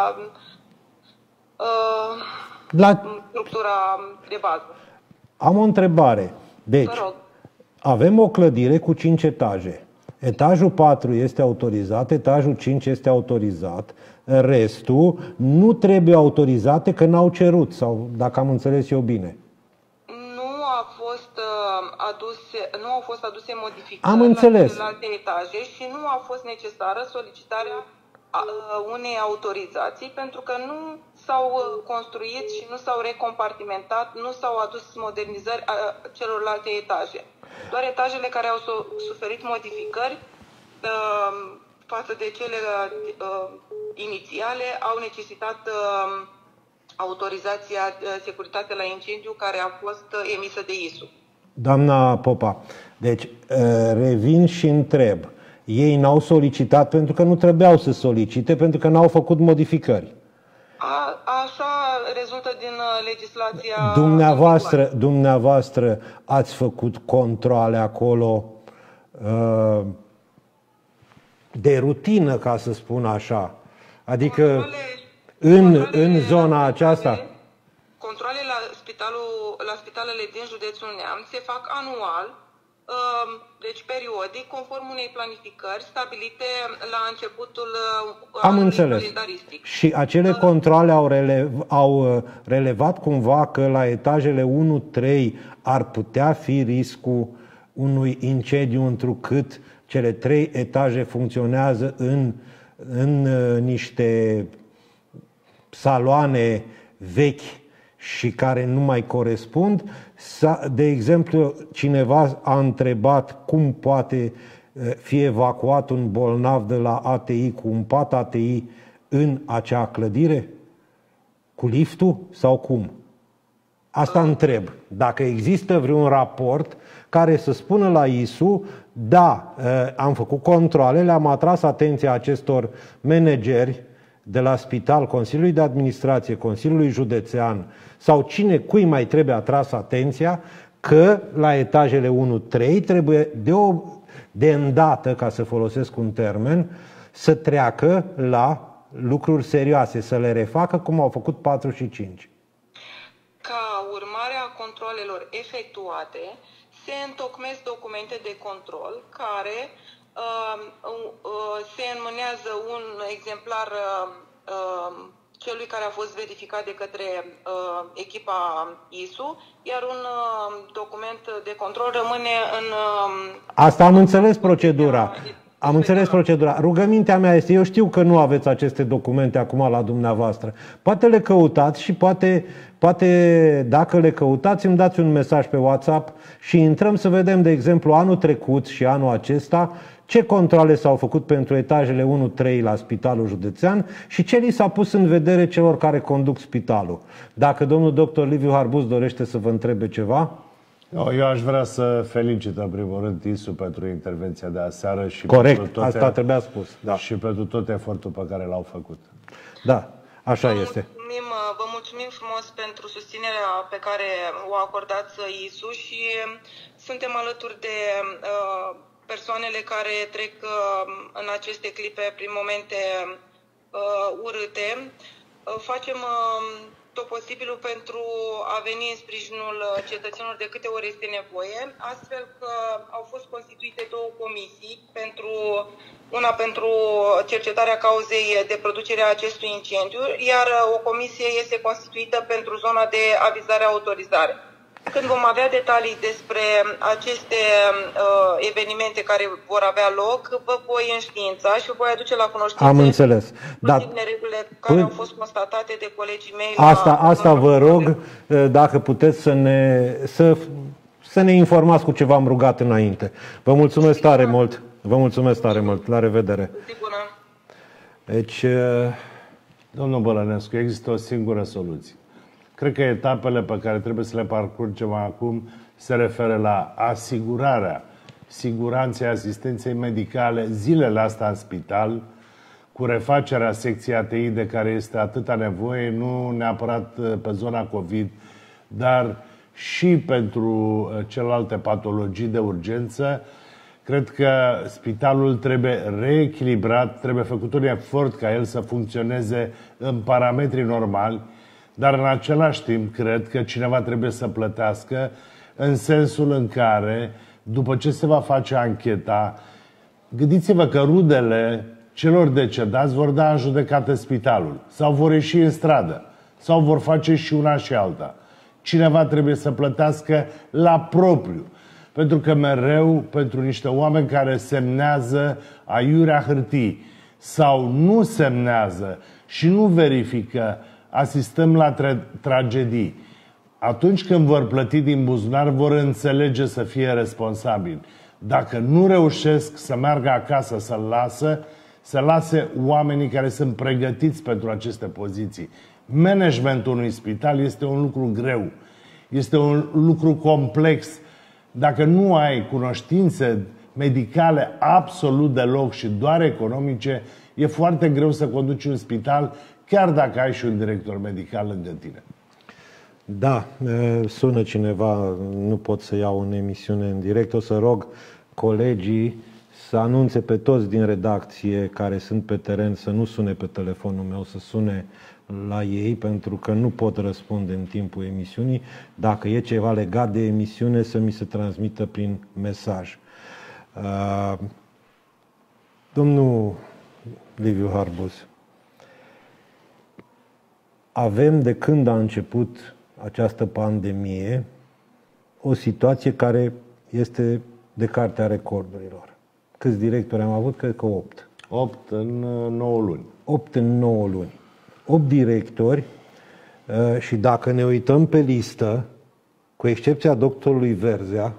structura de bază. Am o întrebare. Deci, avem o clădire cu 5 etaje. Etajul 4 este autorizat, etajul 5 este autorizat, restul nu trebuie autorizate că n-au cerut, sau dacă am înțeles eu bine. Nu au fost aduse modificări am înțeles. La celelalte etaje și nu a fost necesară solicitarea unei autorizații pentru că nu s-au construit și nu s-au recompartimentat, nu s-au adus modernizări a celorlalte etaje. Doar etajele care au suferit modificări față de cele inițiale au necesitat autorizația securitate la incendiu care a fost emisă de ISU. Doamna Popa, deci revin și întreb. Ei n-au solicitat pentru că nu trebuiau să solicite, pentru că n-au făcut modificări. Așa rezultă din legislația... Dumneavoastră ați făcut controale acolo de rutină, ca să spun așa. Adică în zona aceasta... Controale la spitalele din județul Neamț se fac anual, deci periodic, conform unei planificări stabilite la începutul anului calendaristic. Și acele controale au relevat cumva că la etajele 1-3 ar putea fi riscul unui incendiu, întrucât cele 3 etaje funcționează în niște saloane vechi și care nu mai corespund. De exemplu, cineva a întrebat cum poate fi evacuat un bolnav de la ATI cu un pat ATI în acea clădire? Cu liftul sau cum? Asta întreb. Dacă există vreun raport care să spună la ISU, da, am făcut controale, le-am atras atenția acestor manageri de la spital, Consiliului de Administrație, Consiliului Județean sau cui mai trebuie atras atenția că la etajele 1-3 trebuie de îndată, ca să folosesc un termen, să treacă la lucruri serioase, să le refacă cum au făcut 4 și 5. Ca urmare a controalelor efectuate, se întocmesc documente de control care se înmânează un exemplar celui care a fost verificat de către echipa ISU, iar un document de control rămâne în... Asta am înțeles procedura. Am înțeles procedura. Rugămintea mea este, eu știu că nu aveți aceste documente acum la dumneavoastră. Poate le căutați și poate dacă le căutați îmi dați un mesaj pe WhatsApp și intrăm să vedem, de exemplu, anul trecut și anul acesta, ce controale s-au făcut pentru etajele 1-3 la Spitalul Județean și ce li s-a pus în vedere celor care conduc spitalul. Dacă domnul doctor Liviu Harbus dorește să vă întrebe ceva... Eu aș vrea să felicit în primul rând Isu pentru intervenția de aseară și corect, pentru toate, asta trebuia spus. Da. Și pentru tot efortul pe care l-au făcut. Da, așa este. Vă mulțumim frumos pentru susținerea pe care o acordați Isu și suntem alături de persoanele care trec în aceste clipe prin momente urâte. Facem tot posibilul pentru a veni în sprijinul cetățenilor de câte ori este nevoie, astfel că au fost constituite două comisii, una pentru cercetarea cauzei de producere a acestui incendiu, iar o comisie este constituită pentru zona de avizare-autorizare. Când vom avea detalii despre aceste evenimente care vor avea loc, vă voi înștiința și vă voi aduce la cunoștință. Am înțeles. Neregulile care au fost constatate de colegii mei. Asta vă rog, dacă puteți să ne informați cu ce v-am rugat înainte. Vă mulțumesc tare mult. Vă mulțumesc tare mult. La revedere. Deci, domnul Bălănescu, există o singură soluție. Cred că etapele pe care trebuie să le parcurgem acum se referă la asigurarea siguranței asistenței medicale zilele astea în spital, cu refacerea secției ATI de care este atâta nevoie, nu neapărat pe zona COVID, dar și pentru celelalte patologii de urgență. Cred că spitalul trebuie reechilibrat, trebuie făcut un efort ca el să funcționeze în parametrii normali, dar în același timp cred că cineva trebuie să plătească în sensul în care, după ce se va face ancheta, gândiți-vă că rudele celor decedați vor da în judecată spitalul sau vor ieși în stradă sau vor face și una și alta. Cineva trebuie să plătească la propriu. Pentru că mereu, pentru niște oameni care semnează aiurea hârtii sau nu semnează și nu verifică, asistăm la tragedii. Atunci când vor plăti din buzunar, vor înțelege să fie responsabili. Dacă nu reușesc să meargă acasă să lase oamenii care sunt pregătiți pentru aceste poziții. Managementul unui spital este un lucru greu. Este un lucru complex. Dacă nu ai cunoștințe medicale absolut deloc și doar economice, e foarte greu să conduci un spital, chiar dacă ai și un director medical lângă tine. Da, sună cineva, nu pot să iau în emisiune în direct, o să rog colegii să anunțe pe toți din redacție care sunt pe teren să nu sune pe telefonul meu, să sune la ei, pentru că nu pot răspunde în timpul emisiunii. Dacă e ceva legat de emisiune, să mi se transmită prin mesaj. Domnul Liviu Harbus, avem de când a început această pandemie o situație care este de cartea recordurilor. Câți directori am avut? Cred că 8. 8 în 9 luni. 8 în 9 luni. 8 directori și dacă ne uităm pe listă, cu excepția doctorului Verzea,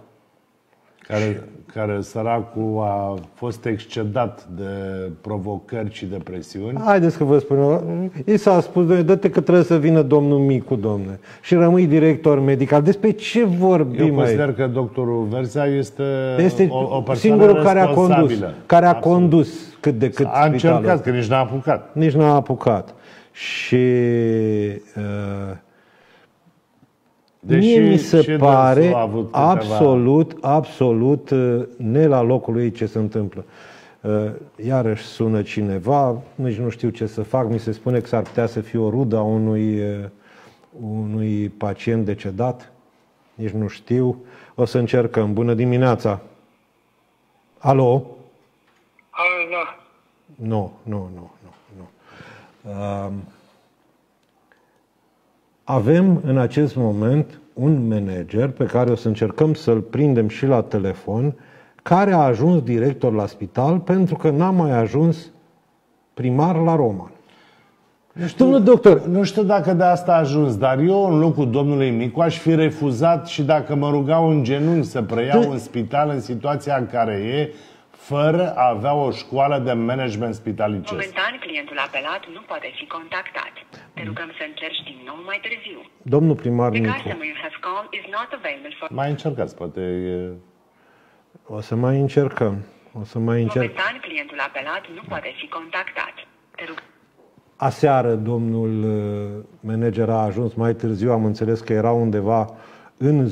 care săracul a fost excedat de provocări și de presiuni. Haideți că vă spun, i s-a spus, dă-te că trebuie să vină domnul Micu, domne, și rămâi director medical. Despre ce vorbim? Eu consider că doctorul Verzea este o persoană singurul care a condus cât de cât a încercat, că nici n-a apucat. Nici n-a apucat. Și mie mi se pare absolut ne la locul ei ce se întâmplă. Iarăși sună cineva, nici nu știu ce să fac, mi se spune că s-ar putea să fie o rudă a unui pacient decedat, nici nu știu. O să încercăm. Bună dimineața! Alo? Nu. Avem în acest moment un manager pe care o să încercăm să-l prindem și la telefon, care a ajuns director la spital pentru că n-a mai ajuns primar la Roman. Domnul doctor, nu știu dacă de asta a ajuns, dar eu în locul domnului Micu aș fi refuzat și dacă mă rugau în genunchi să preiau un spital în situația în care e, fără a avea o școală de management spitalicesc. Momentan, clientul apelat nu poate fi contactat. Te rugăm să încerci din nou mai târziu. Domnul primar Micu, mai încercați, poate e... O să mai încercăm. Momentan, clientul apelat nu poate fi contactat. Te rugăm. Aseară domnul manager a ajuns mai târziu, am înțeles că era undeva în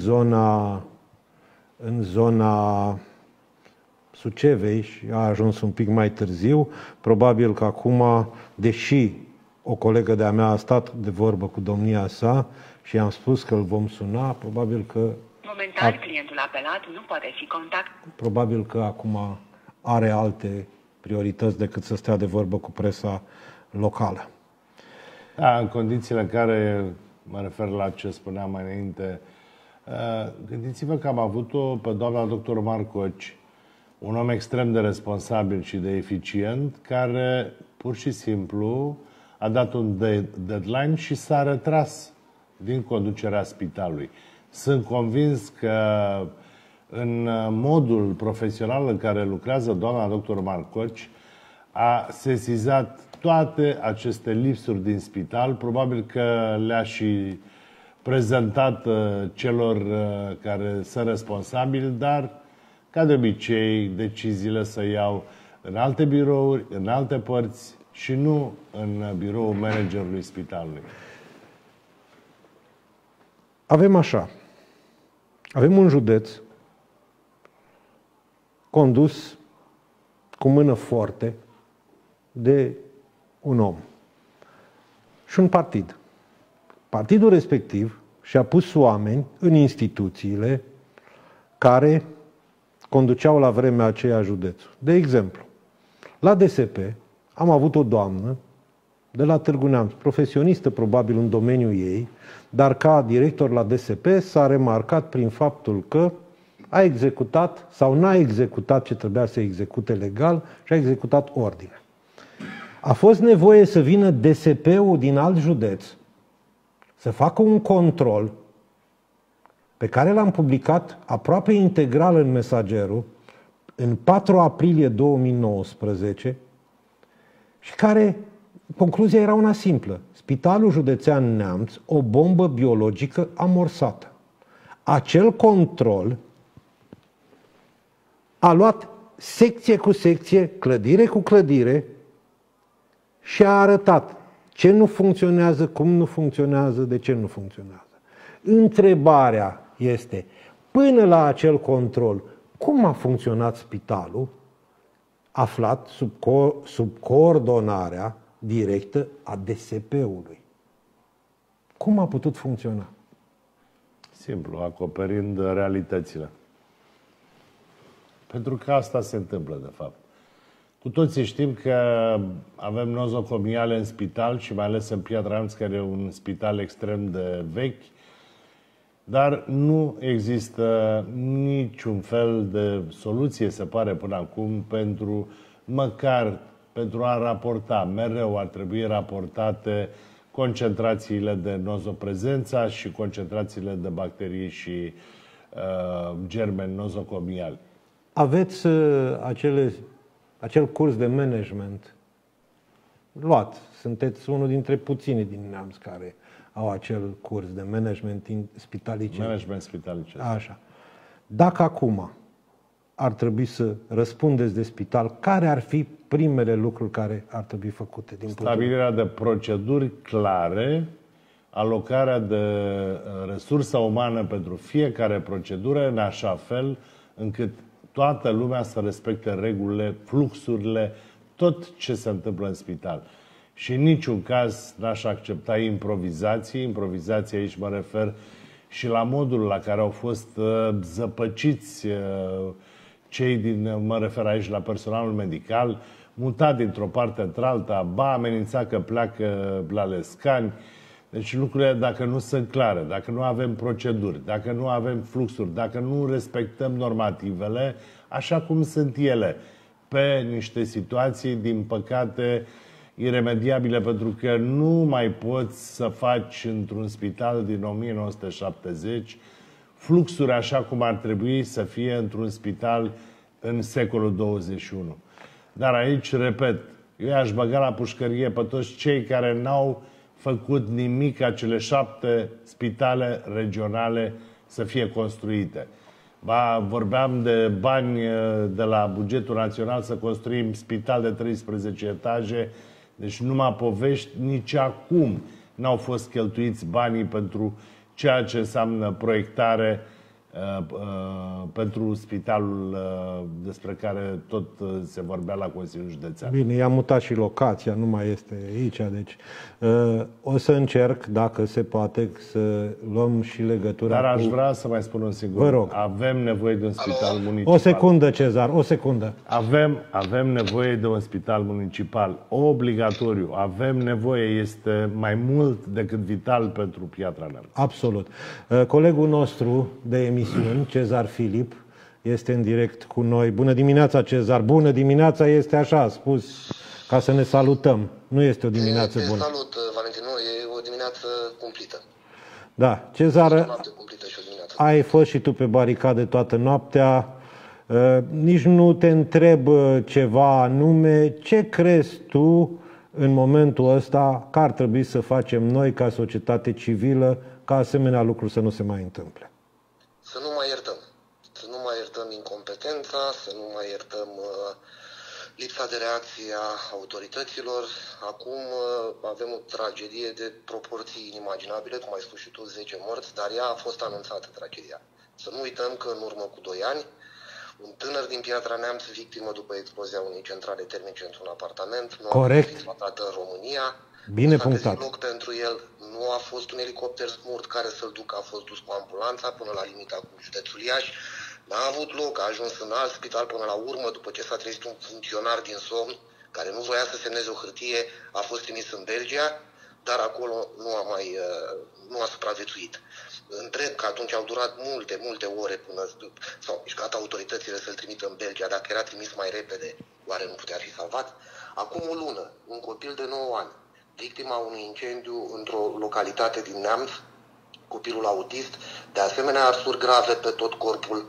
zona Sucevei și a ajuns un pic mai târziu. Probabil că acum, deși o colegă de-a mea a stat de vorbă cu domnia sa și i-am spus că îl vom suna, probabil că... Momentan, clientul apelat nu poate fi contactat. Probabil că acum are alte priorități decât să stea de vorbă cu presa locală. Da, în condițiile în care, mă refer la ce spuneam mai înainte, gândiți-vă că am avut-o pe doamna doctor Marcoci, un om extrem de responsabil și de eficient, care pur și simplu a dat un deadline și s-a retras din conducerea spitalului. Sunt convins că în modul profesional în care lucrează doamna doctor Marcoci, a sesizat toate aceste lipsuri din spital, probabil că le-a și prezentat celor care sunt responsabili, dar, ca de obicei, deciziile se iau în alte birouri, în alte părți și nu în biroul managerului spitalului. Avem așa. Avem un județ condus cu mână foarte de un om și un partid. Partidul respectiv și-a pus oameni în instituțiile care conduceau la vremea aceea județul. De exemplu, la DSP am avut o doamnă de la Târgu Neamț, profesionistă probabil în domeniul ei, dar ca director la DSP s-a remarcat prin faptul că a executat sau n-a executat ce trebuia să execute legal și a executat ordine. A fost nevoie să vină DSP-ul din alt județ să facă un control pe care l-am publicat aproape integral în Mesagerul în 4 aprilie 2019 și care, concluzia era una simplă. Spitalul Județean Neamț, o bombă biologică amorsată. Acel control a luat secție cu secție, clădire cu clădire și a arătat ce nu funcționează, cum nu funcționează, de ce nu funcționează. Întrebarea este, până la acel control, cum a funcționat spitalul aflat sub coordonarea directă a DSP-ului? Cum a putut funcționa? Simplu, acoperind realitățile. Pentru că asta se întâmplă, de fapt. Cu toții știm că avem nozocomiale în spital și mai ales în Piatra Neamț, care e un spital extrem de vechi, dar nu există niciun fel de soluție, se pare până acum, pentru a raporta. Mereu ar trebui raportate concentrațiile de nozoprezența și concentrațiile de bacterii și germeni nozocomiali. Aveți acel curs de management luat. Sunteți unul dintre puținii din Neamț care au acel curs de management spitalicesc. Management spitalicesc. Așa. Dacă acum ar trebui să răspundeți de spital, care ar fi primele lucruri care ar trebui făcute? Stabilirea de proceduri clare, alocarea de resursă umană pentru fiecare procedură, în așa fel încât toată lumea să respecte regulile, fluxurile, tot ce se întâmplă în spital. Și în niciun caz n-aș accepta improvizații. Improvizații aici mă refer și la modul la care au fost zăpăciți mă refer aici la personalul medical, mutat dintr-o parte într-alta, amenința că pleacă la Lescani. Deci lucrurile, dacă nu sunt clare, dacă nu avem proceduri, dacă nu avem fluxuri, dacă nu respectăm normativele, așa cum sunt ele, pe niște situații, din păcate, iremediabile, pentru că nu mai poți să faci într-un spital din 1970 fluxuri așa cum ar trebui să fie într-un spital în secolul 21. Dar aici, repet, eu aș băga la pușcărie pe toți cei care n-au făcut nimic ca cele 7 spitale regionale să fie construite. Vorbeam de bani de la bugetul național să construim spital de 13 etaje, deci numai povești, nici acum n-au fost cheltuiți banii pentru ceea ce înseamnă proiectare pentru spitalul despre care tot se vorbea la Consiliul Județean. Bine, i-am mutat și locația, nu mai este aici, deci o să încerc, dacă se poate, să luăm și legătura. Dar aș vrea să mai spun un singur. Vă rog. Avem nevoie de un spital municipal. O secundă, Cezar, o secundă. Avem nevoie de un spital municipal obligatoriu. Avem nevoie, este mai mult decât vital pentru Piatra Neamț. Absolut. Colegul nostru de emisiuni, Cezar Filip, este în direct cu noi. Bună dimineața, Cezar! Bună dimineața este așa, a spus, ca să ne salutăm. Nu este o dimineață bună. Salut, Valentin, nu, e o dimineață cumplită. Da, Cezar, ai fost și tu pe baricade toată noaptea. Nici nu te întreb ceva anume. Ce crezi tu în momentul ăsta că ar trebui să facem noi ca societate civilă ca asemenea lucruri să nu se mai întâmple? Să nu mai iertăm. Să nu mai iertăm incompetența, să nu mai iertăm lipsa de reacție a autorităților. Acum avem o tragedie de proporții inimaginabile, cum ai spus și tu, 10 morți, dar ea a fost anunțată, tragedia. Să nu uităm că în urmă cu 2 ani, un tânăr din Piatra Neamț, victimă după explozia unei centrale termice într-un apartament, nu a fost tratat în România. Bine punctat. Loc pentru el, nu a fost un elicopter smurt care să-l ducă, a fost dus cu ambulanța până la limita cu județul Iași. N-a avut loc, a ajuns în alt spital până la urmă, după ce s-a trezit un funcționar din somn, care nu voia să semneze o hârtie, a fost trimis în Belgia, dar acolo nu a supraviețuit. Întreb că atunci au durat multe ore până s-au mișcat autoritățile să-l trimită în Belgia. Dacă era trimis mai repede, oare nu putea fi salvat? Acum o lună, un copil de 9 ani, victima unui incendiu într-o localitate din Neamț, copilul autist, de asemenea arsuri grave pe tot corpul.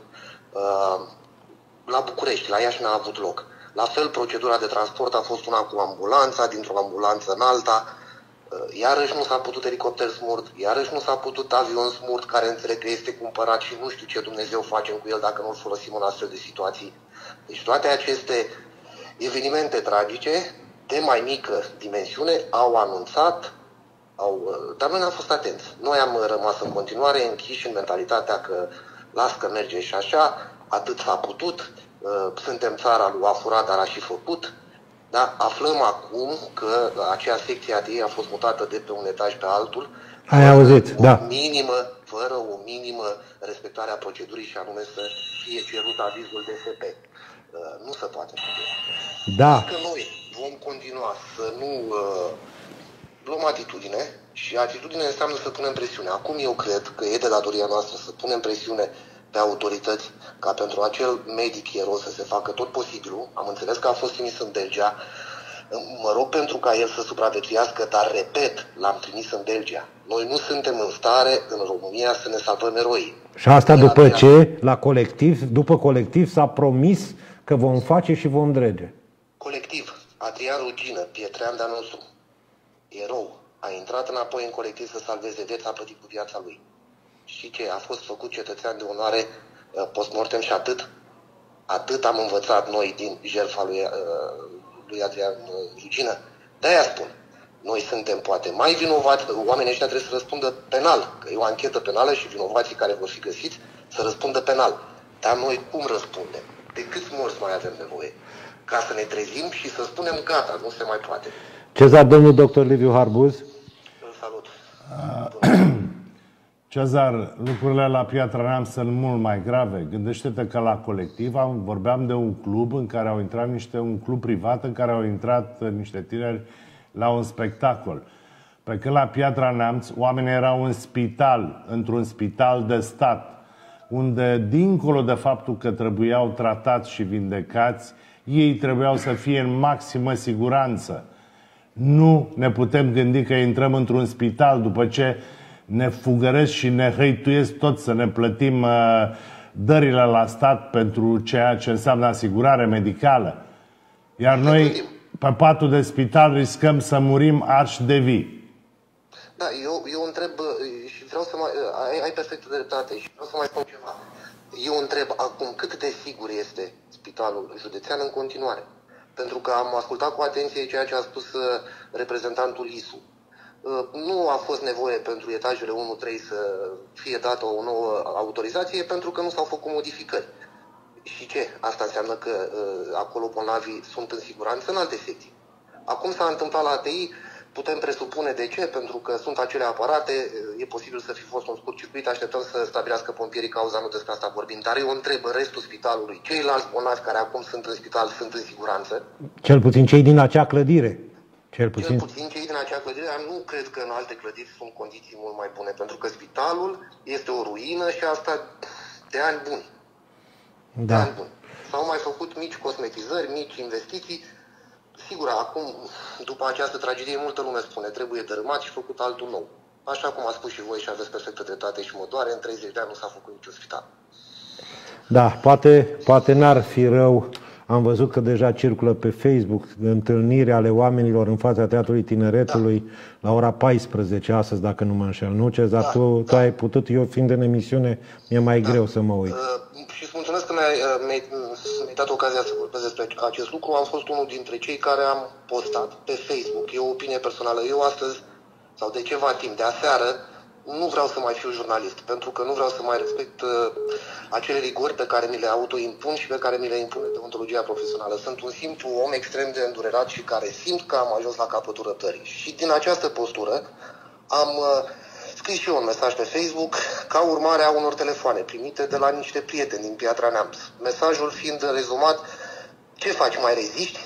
La București, la Iași n-a avut loc. La fel, procedura de transport a fost una cu ambulanța, dintr-o ambulanță în alta. Iarăși nu s-a putut elicopter smurt, iarăși nu s-a putut avion smurt, care înțeleg că este cumpărat și nu știu ce Dumnezeu facem cu el dacă nu-l folosim în astfel de situații. Deci toate aceste evenimente tragice, de mai mică dimensiune, au anunțat, dar noi n-am fost atenți. Noi am rămas în continuare închiși în mentalitatea că las că merge și așa, atât s-a putut, suntem țara lui a furat, dar a și făcut. Da? Aflăm acum că acea secție ATI a fost mutată de pe un etaj pe altul. Ai auzit, da. Fără o minimă respectare a procedurii și anume să fie cerut avizul DSP. Nu se poate. Da. Dacă noi vom continua să nu luăm atitudine, și atitudine înseamnă să punem presiune. Acum eu cred că e de datoria noastră să punem presiune pe autorități ca pentru acel medic hero să se facă tot posibilul. Am înțeles că a fost trimis în Belgia. Mă rog pentru ca el să supraviețuiască, dar repet, l-am trimis în Belgia. Noi nu suntem în stare în România să ne salvăm eroii. Și asta după ce după colectiv s-a promis că vom face și vom drege. Colectiv, Adrian Rugină, pietrean de-a nostru, erou, a intrat înapoi în colectiv să salveze vieța, a plătit cu viața lui. Și ce? A fost făcut cetățean de onoare post-mortem și atât? Atât am învățat noi din jertfa lui Adrian Rugină. De-aia spun. Noi suntem poate mai vinovați, oamenii ăștia trebuie să răspundă penal, că e o anchetă penală și vinovații care vor fi găsiți să răspundă penal. Dar noi cum răspundem? De câți morți mai avem nevoie? Ca să ne trezim și să spunem gata, nu se mai poate. Cezar, domnul doctor Liviu Harbuz. Îl salut. Cezar, lucrurile la Piatra Neamț sunt mult mai grave. Gândește-te că la colectiv vorbeam de un club în care au intrat un club privat în care au intrat niște tineri la un spectacol. Pe când la Piatra Neamț oamenii erau în spital, într-un spital de stat. unde, dincolo de faptul că trebuiau tratați și vindecați, ei trebuiau să fie în maximă siguranță. Nu ne putem gândi că intrăm într-un spital după ce ne fugăresc și ne hăituiesc tot să ne plătim dările la stat pentru ceea ce înseamnă asigurare medicală. Iar noi, pe patul de spital, riscăm să murim arși de vii. Da, eu întreb și vreau să mai... Ai perfectă dreptate și vreau să mai spun ceva. Eu întreb acum cât de sigur este spitalul județean în continuare. Pentru că am ascultat cu atenție ceea ce a spus reprezentantul ISU. Nu a fost nevoie pentru etajele 1-3 să fie dată o nouă autorizație pentru că nu s-au făcut modificări. Și ce? Asta înseamnă că acolo bolnavii sunt în siguranță în alte secții. Acum s-a întâmplat la ATI, putem presupune de ce, pentru că sunt acele aparate, e posibil să fi fost un scurt circuit, așteptăm să stabilească pompierii cauza, nu despre asta vorbim. Dar eu întreb în restul spitalului, ceilalți bolnavi care acum sunt în spital sunt în siguranță? Cel puțin cei din acea clădire. Cel puțin cei din acea clădire, dar nu cred că în alte clădiri sunt condiții mult mai bune, pentru că spitalul este o ruină și asta de ani buni. Da. De ani buni. S-au mai făcut mici cosmetizări, mici investiții. Sigur, acum, după această tragedie, multă lume spune, trebuie dărâmat și făcut altul nou. Așa cum a spus și voi și aveți perfectă dreptate și mă doare, în 30 de ani nu s-a făcut niciun spital. Da, poate n-ar fi rău. Am văzut că deja circulă pe Facebook întâlniri ale oamenilor în fața Teatrului Tineretului la ora 14 astăzi, dacă nu mă înșel. Nu, Cezar? Tu ai putut, eu fiind în emisiune, mi-e mai greu să mă uit. Și îți mulțumesc că mi-ai dat ocazia să vorbesc despre acest lucru. Am fost unul dintre cei care am postat pe Facebook. E o opinie personală. Eu astăzi, sau de ceva timp, de aseară, nu vreau să mai fiu jurnalist, pentru că nu vreau să mai respect acele rigori pe care mi le autoimpun și pe care mi le impune deontologia profesională. Sunt un simplu om extrem de îndurerat și care simt că am ajuns la capătul răbdării. Și din această postură am scris și eu un mesaj pe Facebook ca urmare a unor telefoane primite de la niște prieteni din Piatra Neamț. Mesajul fiind rezumat: ce faci, mai reziști?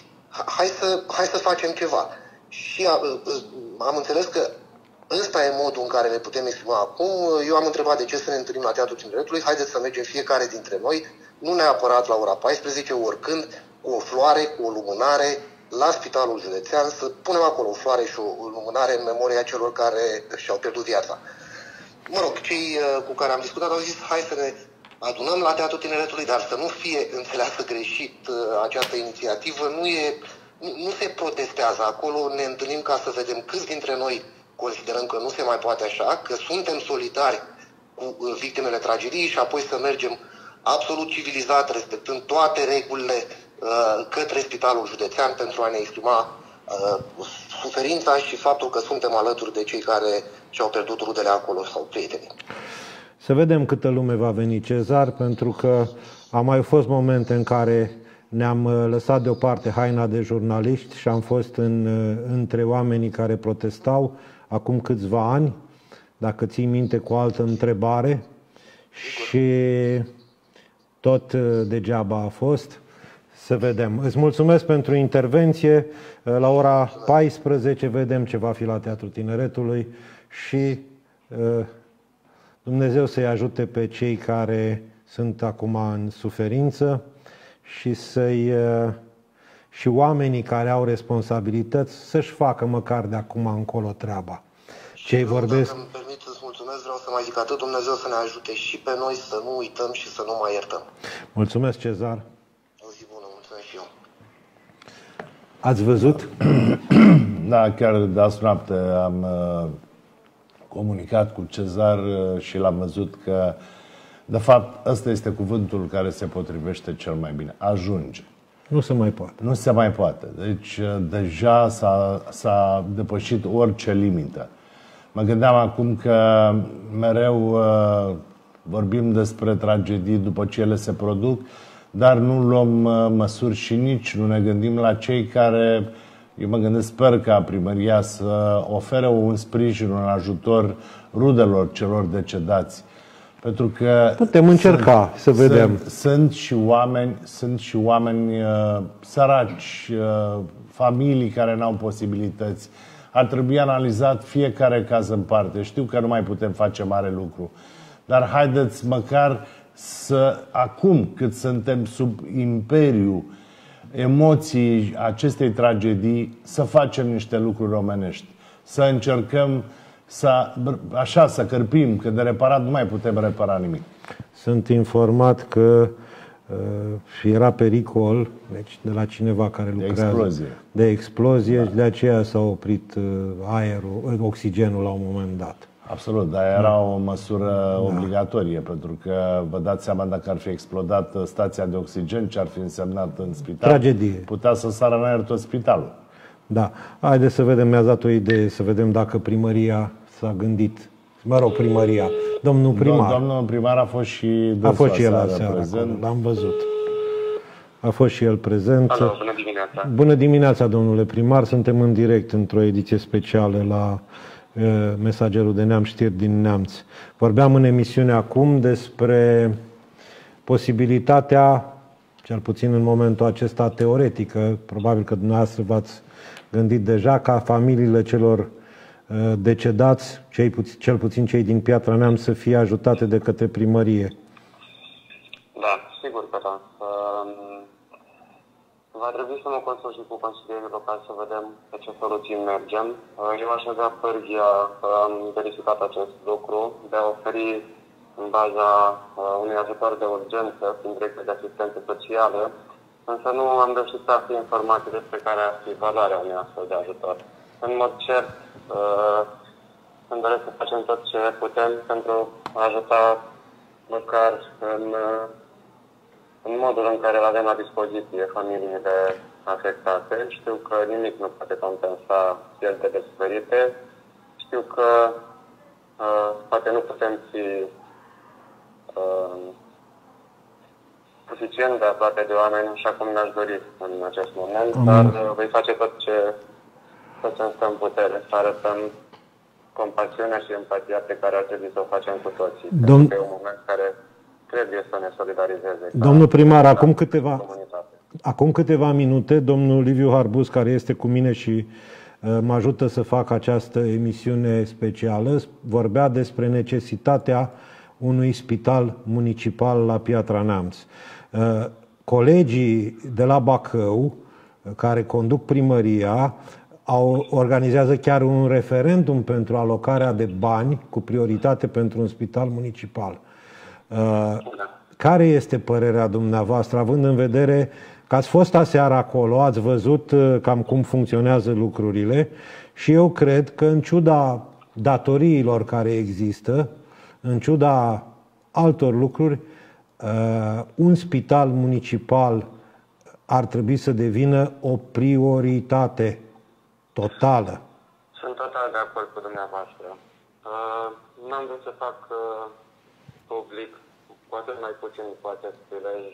Hai să facem ceva. Și am înțeles că ăsta e modul în care ne putem exprima acum. Eu am întrebat de ce să ne întâlnim la Teatrul Tineretului. Haideți să mergem fiecare dintre noi, nu neapărat la ora 14, oricând, cu o floare, cu o lumânare, la Spitalul Județean, să punem acolo o floare și o lumânare în memoria celor care și-au pierdut viața. Mă rog, cei cu care am discutat au zis, hai să ne adunăm la Teatrul Tineretului, dar să nu fie înțeleasă greșit această inițiativă. Nu se protestează acolo, ne întâlnim ca să vedem câți dintre noi considerăm că nu se mai poate așa, că suntem solidari cu victimele tragediei și apoi să mergem absolut civilizat, respectând toate regulile către Spitalul Județean pentru a ne exprima suferința și faptul că suntem alături de cei care și-au pierdut rudele acolo sau prietenii. Să vedem câtă lume va veni, Cezar, pentru că au mai fost momente în care ne-am lăsat deoparte haina de jurnaliști și am fost între oamenii care protestau acum câțiva ani, dacă ții minte, cu o altă întrebare, și tot degeaba a fost. Să vedem. Îți mulțumesc pentru intervenție. La ora 14 vedem ce va fi la Teatrul Tineretului și Dumnezeu să-i ajute pe cei care sunt acum în suferință și și oamenii care au responsabilități să-și facă măcar de acum încolo treaba. Ce vorbesc? Dacă îmi permit să-ți mulțumesc, vreau să mai zic atât, Dumnezeu să ne ajute și pe noi să nu uităm și să nu mai iertăm. Mulțumesc, Cezar. O zi bună, mulțumesc și eu. Ați văzut? Da, chiar de azi noapte am comunicat cu Cezar și l-am văzut că, de fapt, ăsta este cuvântul care se potrivește cel mai bine. Ajunge. Nu se mai poate. Nu se mai poate. Deci deja s-a depășit orice limită. Mă gândeam acum că mereu vorbim despre tragedii după ce ele se produc, dar nu luăm măsuri și nici nu ne gândim la cei care, eu mă gândesc, sper ca primăria să ofere un sprijin, un ajutor rudelor celor decedați. Pentru că putem încerca să vedem. Sunt și oameni săraci, familii care n-au posibilități. Ar trebui analizat fiecare caz în parte. Știu că nu mai putem face mare lucru, dar haideți măcar acum cât suntem sub imperiu emoții acestei tragedii, să facem niște lucruri omenești. Să încercăm să cărpim, că de reparat nu mai putem repara nimic. Sunt informat că era pericol, deci de la cineva care lucrează de explozie, da. Și de aceea s-a oprit oxigenul la un moment dat. Absolut, dar era o măsură obligatorie, pentru că vă dați seama, dacă ar fi explodat stația de oxigen, ce ar fi însemnat în spital? Tragedie. Putea să sară în aer tot spitalul. Da. Haideți să vedem, mi-ați dat o idee, să vedem dacă primăria s-a gândit. Mă rog, primăria. Domnul primar. Domnul primar a fost și el aseară prezent. L-am văzut. A fost și el prezent. Alo, bună dimineața. Bună dimineața, domnule primar. Suntem în direct într-o ediție specială la Mesagerul de Neamț, știri din Neamț. Vorbeam în emisiune acum despre posibilitatea, cel puțin în momentul acesta teoretică, probabil că dumneavoastră v-ați gândit deja, ca familiile celor decedați, cel puțin cei din Piatra Neamț, să fie ajutate de către primărie. Da, sigur că da. Va trebui să mă consult și cu consilierii locali să vedem pe ce soluții mergem. Eu aș avea pârghia, am verificat acest lucru, de a oferi în baza unui ajutor de urgență prin direcție de asistență socială, însă nu am reușit să aflu informații despre care ar fi valoarea unui astfel de ajutor. În mod cert, îmi doresc să facem tot ce putem pentru a ajuta măcar în modul în care îl avem la dispoziție familiile afectate. Știu că nimic nu poate compensa pierdele suferite. Știu că poate nu putem fi suficient de aproape de oameni, așa cum ne-aș dori în acest moment, dar voi face tot ce îmi stă în putere, să arătăm compasiunea și empatia pe care ar trebui să o facem cu toții. Pentru că e un moment care trebuie să ne solidarizeze. Domnul primar, acum câteva minute, domnul Liviu Harbuz, care este cu mine și mă ajută să fac această emisiune specială, vorbea despre necesitatea unui spital municipal la Piatra Neamț. Colegii de la Bacău, care conduc primăria, organizează chiar un referendum pentru alocarea de bani cu prioritate pentru un spital municipal. Care este părerea dumneavoastră, având în vedere că ați fost aseară acolo, ați văzut cam cum funcționează lucrurile și eu cred că, în ciuda datoriilor care există, în ciuda altor lucruri, un spital municipal ar trebui să devină o prioritate totală. Sunt total de acord cu dumneavoastră. N-am vrut să fac public, cu atât mai puțin cu acest prilej.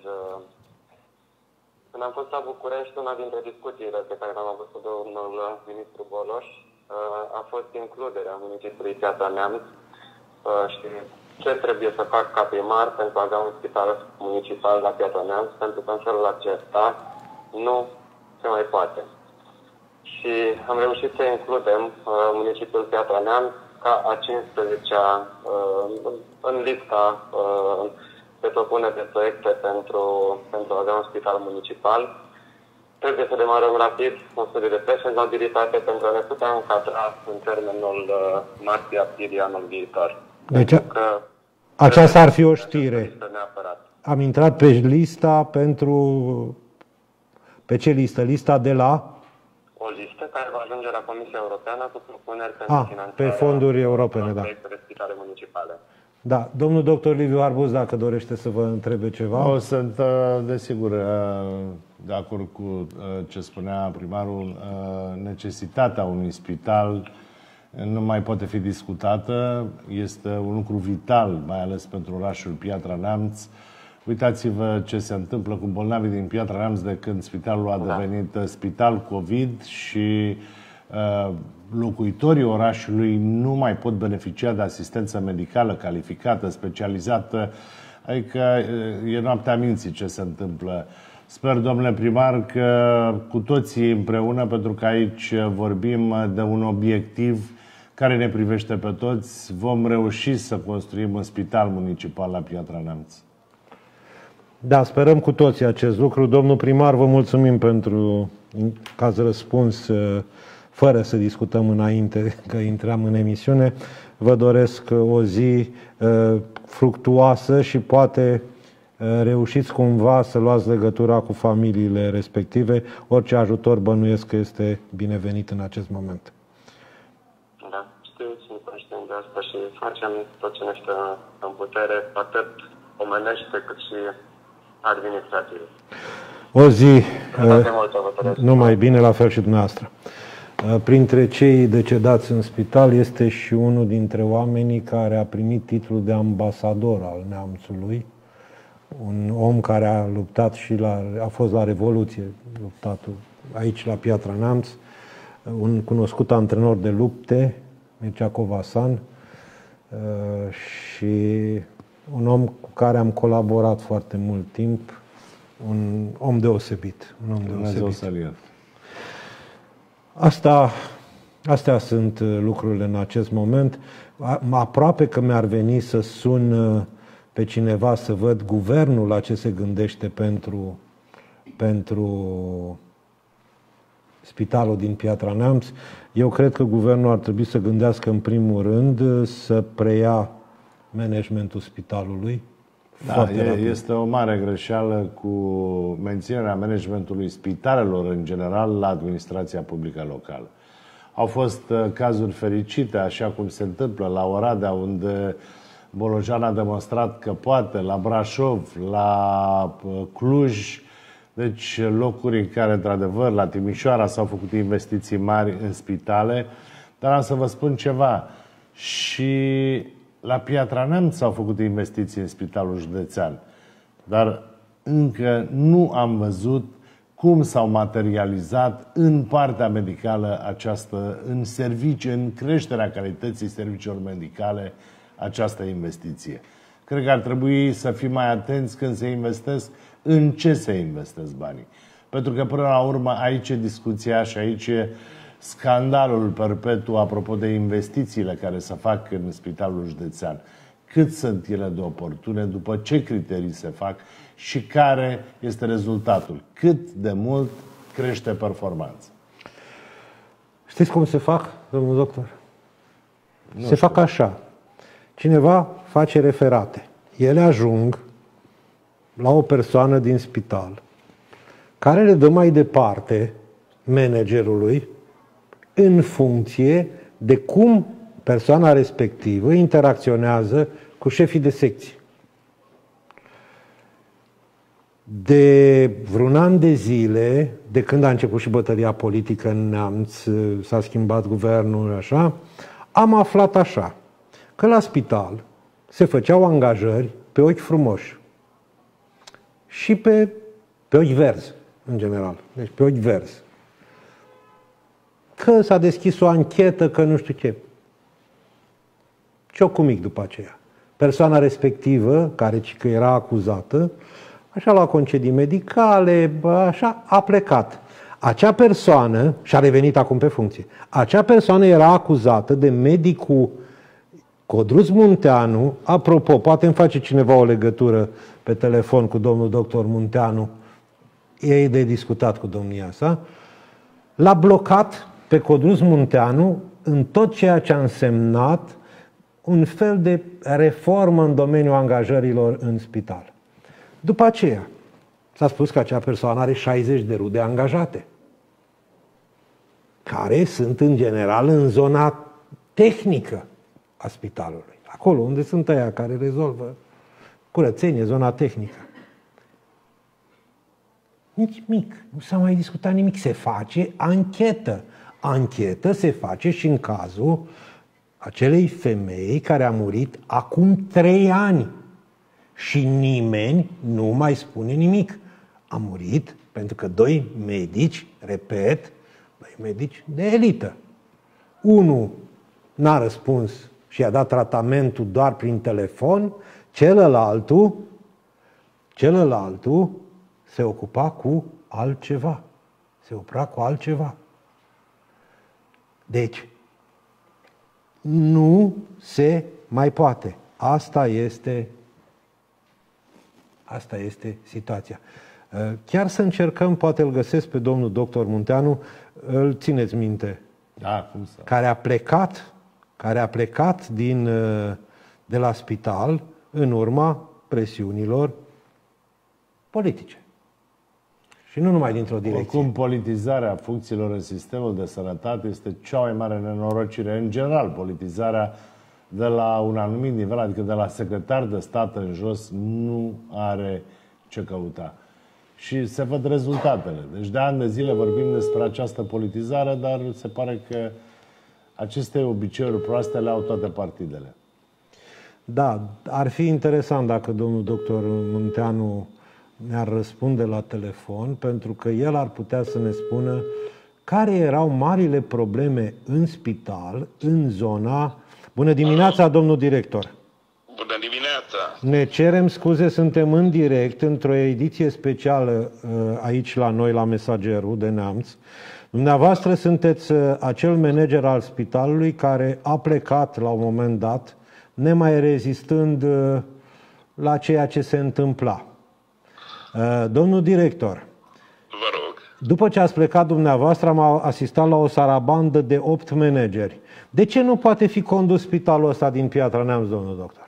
Când am fost la București, una dintre discuțiile pe care le-am avut cu domnul ministru Boloș a fost includerea municipiului Piatra Neamț și ce trebuie să fac ca primar pentru a avea un spital municipal la Piatra Neamț, pentru că în felul acesta nu se mai poate. Și am reușit să includem municipiul Piatra Neamț ca a 15-a în lista de propuneri de proiecte pentru a avea un spital municipal. Trebuie să demarăm rapid un studiu de fezabilitate pentru a ne putea încadra în termenul martie-aprilie anul viitor. Deci aceasta ar fi o știre. Am intrat pe lista pentru... Pe ce listă? Lista de la... O listă care va ajunge la Comisia Europeană cu propuneri pentru finanțarea pe fonduri europene, da. Proiecte de spitale municipale. Da. Domnul doctor Liviu Harbuz, dacă dorește să vă întrebe ceva. Sunt, desigur, de acord cu ce spunea primarul. Necesitatea unui spital nu mai poate fi discutată. Este un lucru vital, mai ales pentru orașul Piatra Neamț. Uitați-vă ce se întâmplă cu bolnavii din Piatra Neamț de când spitalul a devenit spital COVID și locuitorii orașului nu mai pot beneficia de asistență medicală calificată, specializată. Adică e noaptea minții ce se întâmplă. Sper, domnule primar, că cu toții împreună, pentru că aici vorbim de un obiectiv care ne privește pe toți, vom reuși să construim un spital municipal la Piatra Neamț. Da, sperăm cu toții acest lucru. Domnul primar, vă mulțumim pentru că ați răspuns fără să discutăm înainte că intram în emisiune. Vă doresc o zi fructuoasă și poate reușiți cumva să luați legătura cu familiile respective. Orice ajutor bănuiesc că este binevenit în acest moment. Da, știți, sunt conștient de asta și facem tot ce ne stă în putere, atât omenește cât și administrativ. O zi numai bine, la fel și dumneavoastră. Printre cei decedați în spital este și unul dintre oamenii care a primit titlul de ambasador al neamțului. Un om care a luptat și a fost la Revoluție, luptatul aici la Piatra Neamț, un cunoscut antrenor de lupte, Mircea Covasan, și un om cu care am colaborat foarte mult timp, un om deosebit. Dumnezeu să-l ierte. Astea sunt lucrurile în acest moment. Aproape că mi-ar veni să sun pe cineva să văd guvernul la ce se gândește pentru spitalul din Piatra Neamț. Eu cred că guvernul ar trebui să gândească în primul rând să preia managementul spitalului. Da, este o mare greșeală cu menținerea managementului spitalelor în general la administrația publică locală. Au fost cazuri fericite, așa cum se întâmplă la Oradea, unde Bolojan a demonstrat că poate, la Brașov, la Cluj, deci locuri în care, într-adevăr, la Timișoara s-au făcut investiții mari în spitale, dar am să vă spun ceva, și la Piatra Neamț s-au făcut investiții în spitalul județean, dar încă nu am văzut cum s-au materializat în partea medicală în servicii, în creșterea calității serviciilor medicale, această investiție. Cred că ar trebui să fim mai atenți când se investesc, în ce se investesc banii. Pentru că până la urmă aici e discuția și aici e scandalul perpetu apropo de investițiile care se fac în spitalul județean. Cât sunt ele de oportune, după ce criterii se fac și care este rezultatul. Cât de mult crește performanța. Știți cum se fac, domnul doctor? Se fac așa. Cineva face referate. Ele ajung la o persoană din spital care le dă mai departe managerului în funcție de cum persoana respectivă interacționează cu șefii de secție. De vreun an de zile, de când a început și bătălia politică în Neamț, s-a schimbat guvernul, așa, am aflat așa, că la spital se făceau angajări pe ochi frumoși și pe ochi verzi, în general. Deci pe ochi verzi. Că s-a deschis o anchetă, că nu știu ce. Ciocul mic după aceea. Persoana respectivă, care era acuzată, așa la concedii medicale, așa, a plecat. Acea persoană, și-a revenit acum pe funcție, acea persoană era acuzată de medicul Codruț Munteanu. Apropo, poate îmi face cineva o legătură pe telefon cu domnul doctor Munteanu, e de discutat cu domnia sa, l-a blocat pe Codruț Munteanu în tot ceea ce a însemnat un fel de reformă în domeniul angajărilor în spital. După aceea, s-a spus că acea persoană are 60 de rude angajate, care sunt în general în zona tehnică a spitalului. Acolo unde sunt aia care rezolvă curățenie, zona tehnică. Nimic. Nu s-a mai discutat nimic. Se face anchetă. Anchetă se face și în cazul acelei femei care a murit acum 3 ani. Și nimeni nu mai spune nimic. A murit pentru că 2 medici, repet, 2 medici de elită. Unul n-a răspuns și i-a dat tratamentul doar prin telefon, celălaltul se ocupa cu altceva. Se opera cu altceva. Deci, nu se mai poate. Asta Asta este situația. Chiar să încercăm, poate îl găsesc pe domnul doctor Munteanu, îl țineți minte, Da, cum să... care a plecat de la spital în urma presiunilor politice. Și nu numai dintr-o direcție. Oricum, politizarea funcțiilor în sistemul de sănătate este cea mai mare nenorocire. În general, politizarea de la un anumit nivel, adică de la secretar de stat în jos, nu are ce căuta. Și se văd rezultatele. Deci de ani de zile vorbim despre această politizare, dar se pare că aceste obiceiuri proaste le au toate partidele. Da, ar fi interesant dacă domnul doctor Munteanu ne-ar răspunde la telefon, pentru că el ar putea să ne spună care erau marile probleme în spital, în zona... Bună dimineața, domnul director! Bună dimineața! Ne cerem scuze, suntem în direct, într-o ediție specială aici la noi, la Mesagerul de Neamț. Dumneavoastră sunteți acel manager al spitalului care a plecat la un moment dat, nemai rezistând la ceea ce se întâmpla. Domnul director, vă rog. După ce ați plecat dumneavoastră, am asistat la o sarabandă de 8 manageri. De ce nu poate fi condus spitalul ăsta din Piatra Neamț, domnul doctor?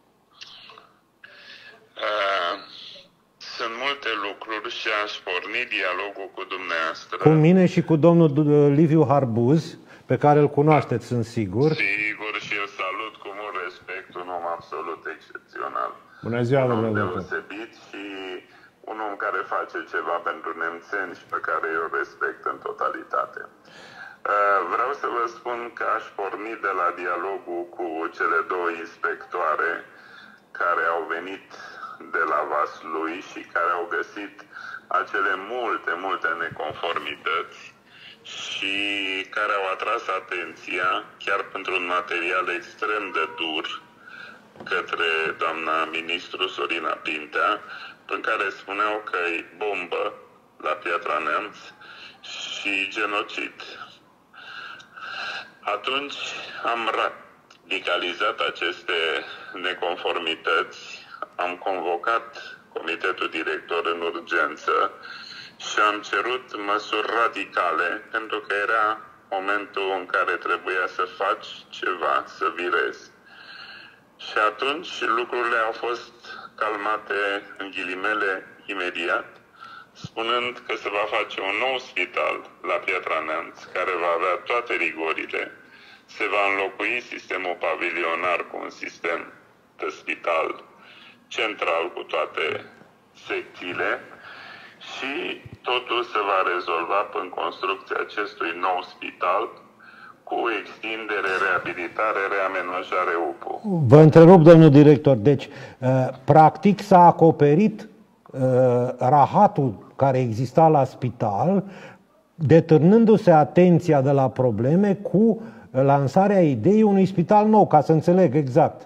Sunt multe lucruri și aș porni dialogul cu dumneavoastră. Cu mine și cu domnul Liviu Harbuz, pe care îl cunoașteți, sunt sigur. Sigur, și îl salut cu mult respect, un om absolut excepțional. Bună ziua, un om domnule doctor. deosebit și un om care face ceva pentru nemțeni și pe care eu respect în totalitate. Vreau să vă spun că aș porni de la dialogul cu cele două inspectoare care au venit de la Vaslui și care au găsit acele multe neconformități și care au atras atenția, chiar pentru un material extrem de dur, către doamna ministru Sorina Pintea, în care spuneau că e bombă la Piatra Neamț și genocid. Atunci am radicalizat aceste neconformități, am convocat comitetul director în urgență și am cerut măsuri radicale, pentru că era momentul în care trebuia să faci ceva, să virezi. Și atunci lucrurile au fost calmate, în ghilimele, imediat, spunând că se va face un nou spital la Piatra Neamț, care va avea toate rigorile, se va înlocui sistemul pavilionar cu un sistem de spital central cu toate secțiile și totul se va rezolva prin construcția acestui nou spital cu extindere, reabilitare, reamenajare UPU. Vă întrerup, domnul director. Deci, practic s-a acoperit rahatul care exista la spital, deturnându-se atenția de la probleme cu lansarea ideii unui spital nou, ca să înțeleg exact.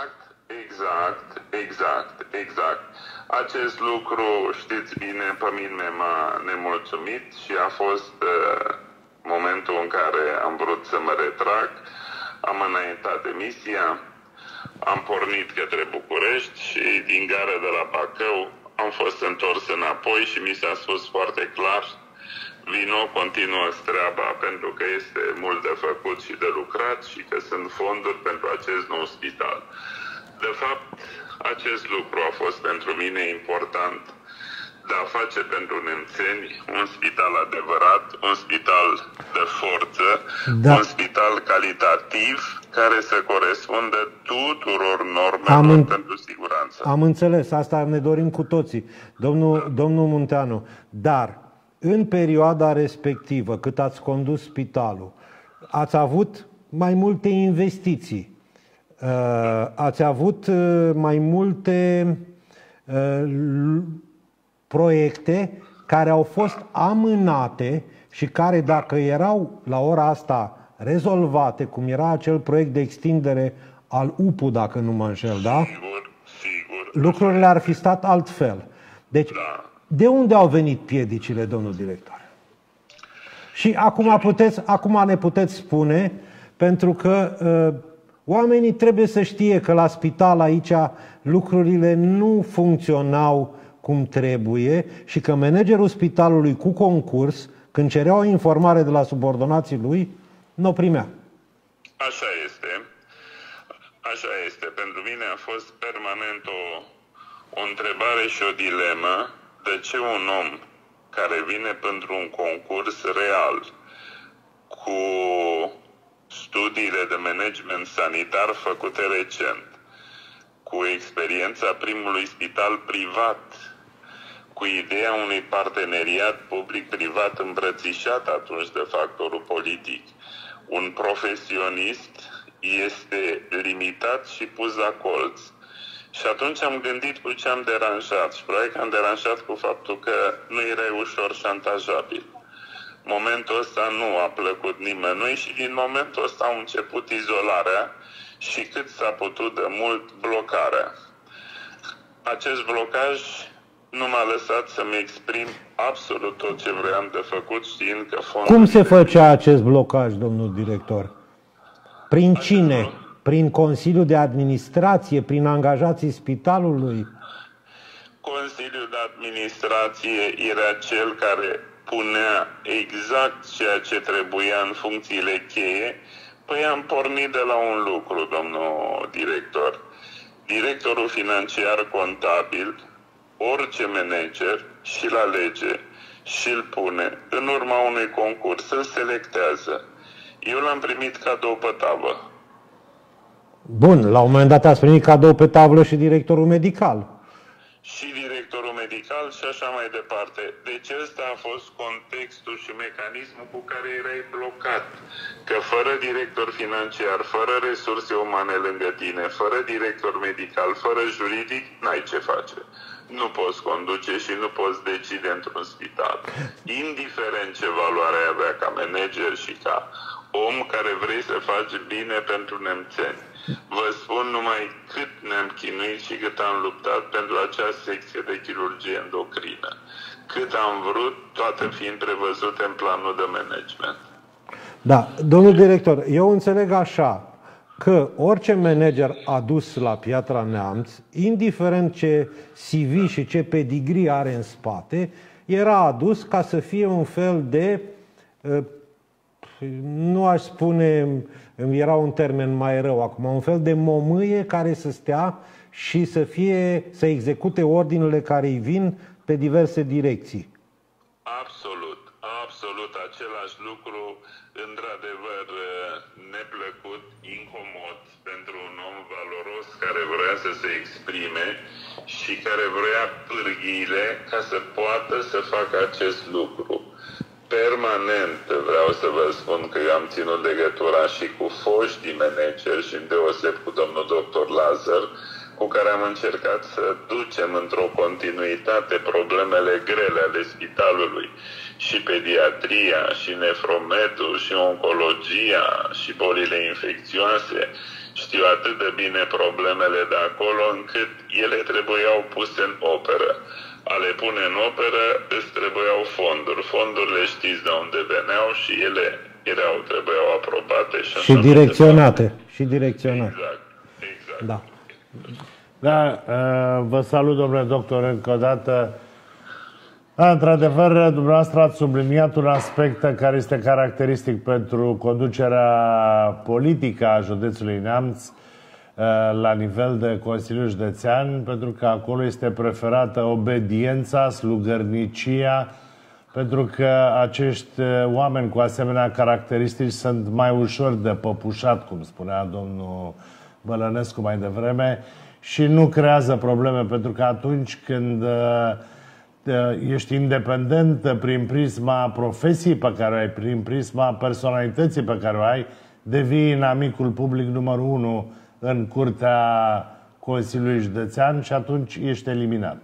Exact. Acest lucru, știți bine, pe mine m-a nemulțumit și a fost momentul în care am vrut să mă retrag, am înaintat demisia, am pornit către București și din gara de la Bacău am fost întors înapoi și mi s-a spus foarte clar: vino, continuă treaba, pentru că este mult de făcut și de lucrat și că sunt fonduri pentru acest nou spital. De fapt, acest lucru a fost pentru mine important, de a face pentru nemțeni un spital adevărat, un spital de forță, un spital calitativ, care să corespundă tuturor normelor pentru siguranță. Am înțeles, asta ne dorim cu toții, domnul Munteanu. Dar, în perioada respectivă, cât ați condus spitalul, ați avut mai multe investiții, ați avut mai multe proiecte care au fost amânate și care, dacă erau la ora asta rezolvate, cum era acel proiect de extindere al UPU, dacă nu mă înșel, da? Sigur. Lucrurile ar fi stat altfel. Deci, de unde au venit piedicile, domnul director? Și acum ne puteți spune, pentru că Oamenii trebuie să știe că la spital aici lucrurile nu funcționau cum trebuie și că managerul spitalului cu concurs, când cerea o informare de la subordonații lui, nu o primea. Așa este. Așa este. Pentru mine a fost permanent o întrebare și o dilemă de ce un om care vine pentru un concurs real cu studiile de management sanitar făcute recent, cu experiența primului spital privat, cu ideea unui parteneriat public-privat îmbrățișat atunci de factorul politic, un profesionist este limitat și pus la colț. Și atunci am gândit cu ce am deranjat și probabil că am deranjat cu faptul că nu erai ușor șantajabil. Momentul ăsta nu a plăcut nimănui și din momentul ăsta a început izolarea și cât s-a putut de mult blocarea. Acest blocaj nu m-a lăsat să-mi exprim absolut tot ce vreau de făcut, știind că fondul... Cum se făcea acest blocaj, domnul director? Prin cine? Prin Consiliul de Administrație? Prin angajații spitalului? Consiliul de Administrație era cel care punea exact ceea ce trebuia în funcțiile cheie. Păi am pornit de la un lucru, domnul director. Directorul financiar contabil, orice manager și la lege și îl pune în urma unui concurs, îl selectează. Eu l-am primit cadou pe tavă. Bun, la un moment dat ați primit cadou pe tablă și directorul medical. Și directorul medical și așa mai departe. Deci ăsta a fost contextul și mecanismul cu care erai blocat. Că fără director financiar, fără resurse umane lângă tine, fără director medical, fără juridic, n-ai ce face. Nu poți conduce și nu poți decide într-un spital. Indiferent ce valoare ai avea ca manager și ca om care vrei să faci bine pentru nemțeni. Vă spun numai cât ne-am chinuit și cât am luptat pentru acea secție de chirurgie endocrină. Cât am vrut, toate fiind prevăzute în planul de management. Da, domnul director, eu înțeleg așa că orice manager adus la Piatra Neamț, indiferent ce CV și ce pedigree are în spate, era adus ca să fie un fel de... nu aș spune, era un termen mai rău acum, un fel de momâie care să stea și să execute ordinele care îi vin pe diverse direcții. Absolut, absolut același lucru, într-adevăr neplăcut, incomod pentru un om valoros care vrea să se exprime și care vrea pârghiile ca să poată să facă acest lucru. Permanent vreau să vă spun că eu am ținut legătura și cu foștii manageri și îndeoseb cu domnul doctor Lazar, cu care am încercat să ducem într-o continuitate problemele grele ale spitalului, și pediatria, și nefromedul, și oncologia, și bolile infecțioase. Știu atât de bine problemele de acolo încât ele trebuiau puse în operă. A le pune în operă îți trebuiau fonduri. Fondurile știți de unde veneau și ele trebuiau aprobate. Și direcționate. Și direcționate. Exact, exact. Da. Da, vă salut, domnule doctor, încă o dată. Da, într-adevăr, dumneavoastră ați subliniat un aspect care este caracteristic pentru conducerea politică a județului Neamț la nivel de Consiliul Județean, pentru că acolo este preferată obediența, slugărnicia, pentru că acești oameni cu asemenea caracteristici sunt mai ușor de păpușat, cum spunea domnul Bălănescu mai devreme, și nu creează probleme, pentru că atunci când ești independent prin prisma profesiei pe care o ai, prin prisma personalității pe care o ai, devii inamicul public numărul 1 în curtea Consiliului Județean și atunci ești eliminat.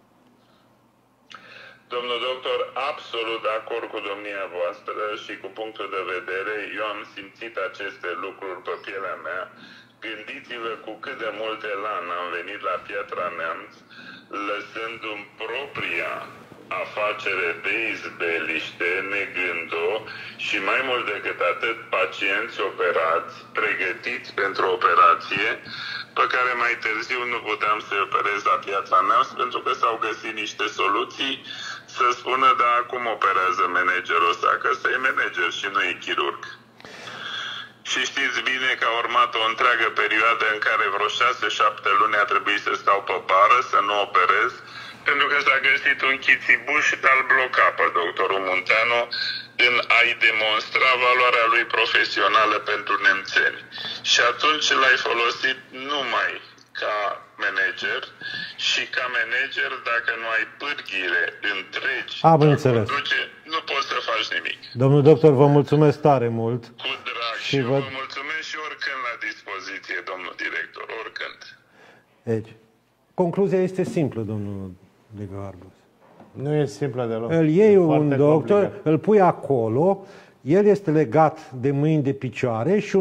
Domnul doctor, absolut de acord cu domnia voastră și cu punctul de vedere. Eu am simțit aceste lucruri pe pielea mea. Gândiți-vă cu cât de mult elan am venit la Piatra Neamț, lăsându-mi propria afacere de izbeliște, negând-o, și mai mult decât atât, pacienți operați, pregătiți pentru operație, pe care mai târziu nu puteam să-i operez la Piatra Neamț, pentru că s-au găsit niște soluții să spună, da, acum operează managerul ăsta, că ăsta e manager și nu e chirurg. Și știți bine că a urmat o întreagă perioadă în care vreo 6-7 luni a trebuit să stau pe bară, să nu operez, pentru că s-a găsit un chițibuș de-al bloca pe doctorul Munteanu în a-i demonstra valoarea lui profesională pentru nemțeni. Și atunci l-ai folosit numai ca manager, și ca manager, dacă nu ai pârghile întregi, am înțeles. Nu poți să faci nimic. Domnul doctor, vă mulțumesc tare mult. Cu drag. Și vă mulțumesc și oricând la dispoziție, domnul director, oricând. Deci, concluzia este simplă, domnul Legă-Arbus. Nu e simplă deloc. Îl iei un doctor, complicat. Îl pui acolo, el este legat de mâini, de picioare și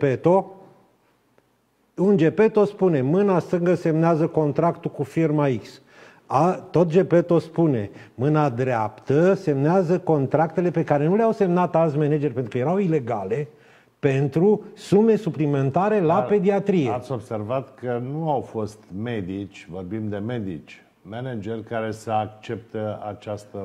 un gepeto spune, mâna stângă semnează contractul cu firma X. Tot gepeto spune, mâna dreaptă semnează contractele pe care nu le-au semnat alți manageri pentru că erau ilegale, pentru sume suplimentare la pediatrie. Ați observat că nu au fost medici, vorbim de medici, manageri care să accepte această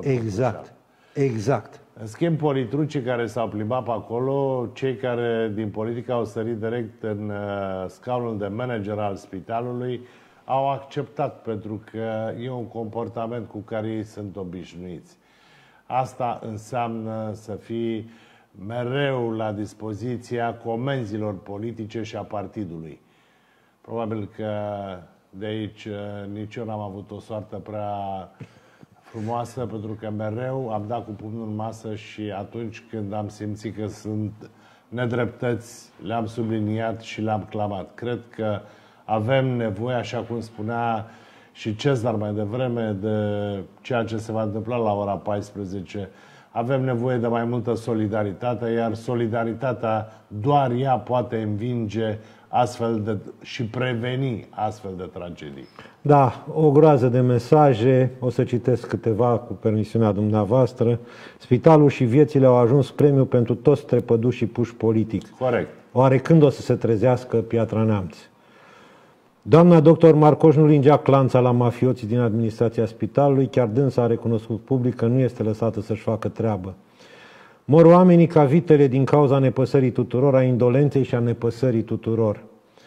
Exact. În schimb, politrucii care s-au plimbat pe acolo, cei care din politică au sărit direct în scaunul de manager al spitalului, au acceptat, pentru că e un comportament cu care ei sunt obișnuiți. Asta înseamnă să fii mereu la dispoziția comenzilor politice și a partidului. Probabil că de aici nici eu n-am avut o soartă prea frumoasă, pentru că mereu am dat cu pumnul în masă și atunci când am simțit că sunt nedreptăți, le-am subliniat și le-am clamat. Cred că avem nevoie, așa cum spunea și Cezar mai devreme, de ceea ce se va întâmpla la ora 14. Avem nevoie de mai multă solidaritate, iar solidaritatea doar ea poate învinge și preveni astfel de tragedii. Da, o groază de mesaje, o să citesc câteva cu permisiunea dumneavoastră. Spitalul și viețile au ajuns premiu pentru toți trepăduși și puși politic. Corect. Oare când o să se trezească Piatra Neamț? Doamna doctor Marcoș nu lingea clanța la mafioții din administrația spitalului, chiar dânsa a recunoscut public că nu este lăsată să-și facă treabă. Mor oamenii ca vitele din cauza nepăsării tuturor, a indolenței și a nepăsării tuturor.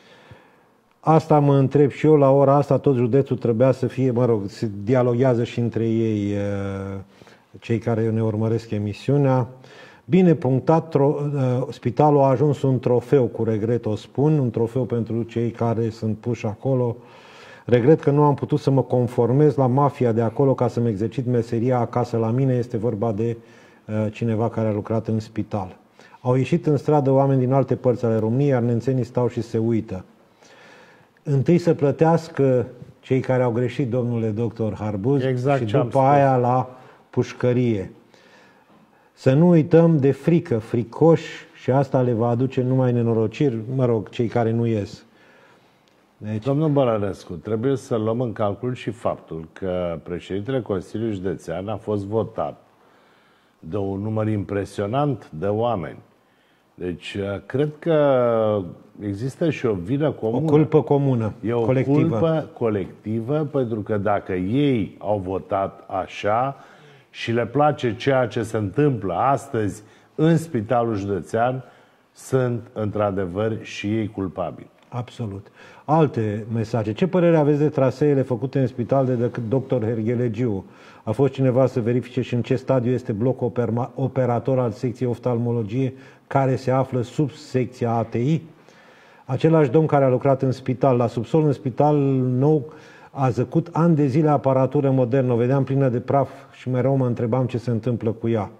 Asta mă întreb și eu, la ora asta tot județul trebuia să fie, se dialoghează și între ei cei care ne urmăresc emisiunea. Bine punctat, spitalul a ajuns un trofeu, cu regret o spun, un trofeu pentru cei care sunt puși acolo. Regret că nu am putut să mă conformez la mafia de acolo ca să-mi exercit meseria acasă la mine. Este vorba de cineva care a lucrat în spital. Au ieșit în stradă oameni din alte părți ale României, iar nemțenii stau și se uită. Întâi să plătească cei care au greșit, domnule doctor Harbuz, exact, și după aia la pușcărie. Să nu uităm de frică, fricoși, și asta le va aduce numai nenorociri, cei care nu ies. Deci... Domnul Bărănescu, trebuie să luăm în calcul și faptul că președintele Consiliului Județean a fost votat de un număr impresionant de oameni. Deci, cred că există și o vină comună. O culpă comună, e o culpă colectivă, pentru că dacă ei au votat așa și le place ceea ce se întâmplă astăzi în Spitalul Județean, sunt într-adevăr și ei culpabili. Absolut. Alte mesaje. Ce părere aveți de traseele făcute în spital de dr. Herghelegiu? A fost cineva să verifice și în ce stadiu este blocul operator al secției oftalmologie care se află sub secția ATI? Același domn care a lucrat în spital, la subsol, în spital nou, a zăcut ani de zile aparatură modernă. O vedeam plină de praf și mereu mă întrebam ce se întâmplă cu ea.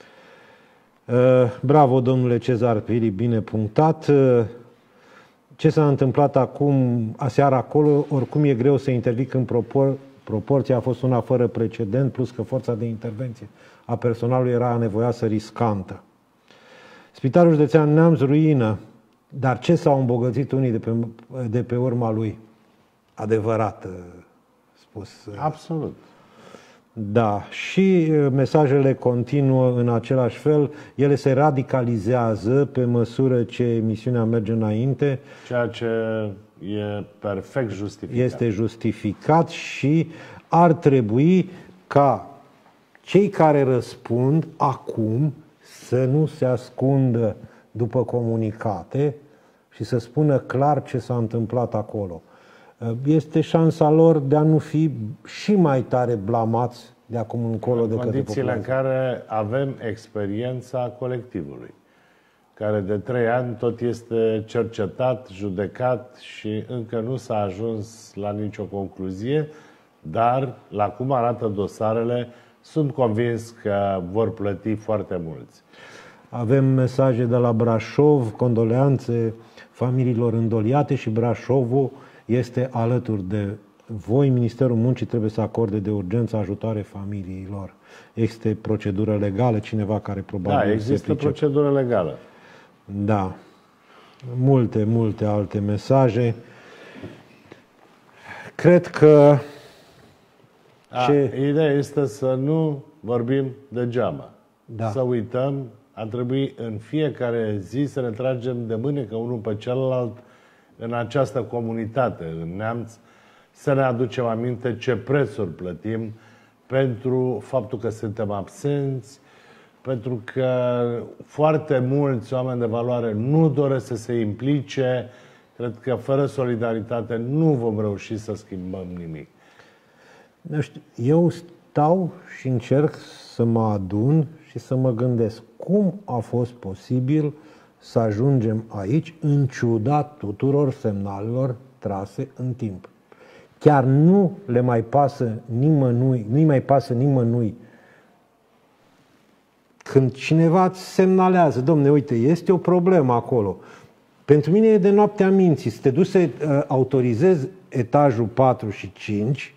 Bravo, domnule Cezar Piri, bine punctat. Ce s-a întâmplat aseară acolo, oricum e greu să intervii când proporția a fost una fără precedent, plus că forța de intervenție a personalului era anevoioasă, riscantă. Spitalul Județean Neamț, ruină, dar ce s-au îmbogățit unii de pe urma lui? Adevărat spus. Absolut. Da, și mesajele continuă în același fel, ele se radicalizează pe măsură ce emisiunea merge înainte. Ceea ce e perfect justificat. Este justificat și ar trebui ca cei care răspund acum să nu se ascundă după comunicate și să spună clar ce s-a întâmplat acolo. Este șansa lor de a nu fi și mai tare blamați de acum încolo de către populație. În condițiile în care avem experiența colectivului, care de 3 ani tot este cercetat, judecat și încă nu s-a ajuns la nicio concluzie, dar la cum arată dosarele, sunt convins că vor plăti foarte mulți. Avem mesaje de la Brașov, condoleanțe familiilor îndoliate și Brașovul este alături de voi. Ministerul Muncii trebuie să acorde de urgență ajutoare familiilor. Este procedură legală, cineva care probabil... Da, există procedură legală. Da. Multe alte mesaje. Cred că... Ideea este să nu vorbim degeaba. Da. Să uităm, ar trebui în fiecare zi să ne tragem de mânecă unul pe celălalt în această comunitate, în Neamț, să ne aducem aminte ce prețuri plătim pentru faptul că suntem absenți, pentru că foarte mulți oameni de valoare nu doresc să se implice. Cred că fără solidaritate nu vom reuși să schimbăm nimic. Eu stau și încerc să mă adun și să mă gândesc cum a fost posibil să ajungem aici în ciuda tuturor semnalelor trase în timp. Chiar nu le mai pasă nimănui, nu-i mai pasă nimănui. Când cineva îți semnalează, domne, uite, este o problemă acolo. Pentru mine e de noaptea minții. Să te duci să autorizezi etajul 4 și 5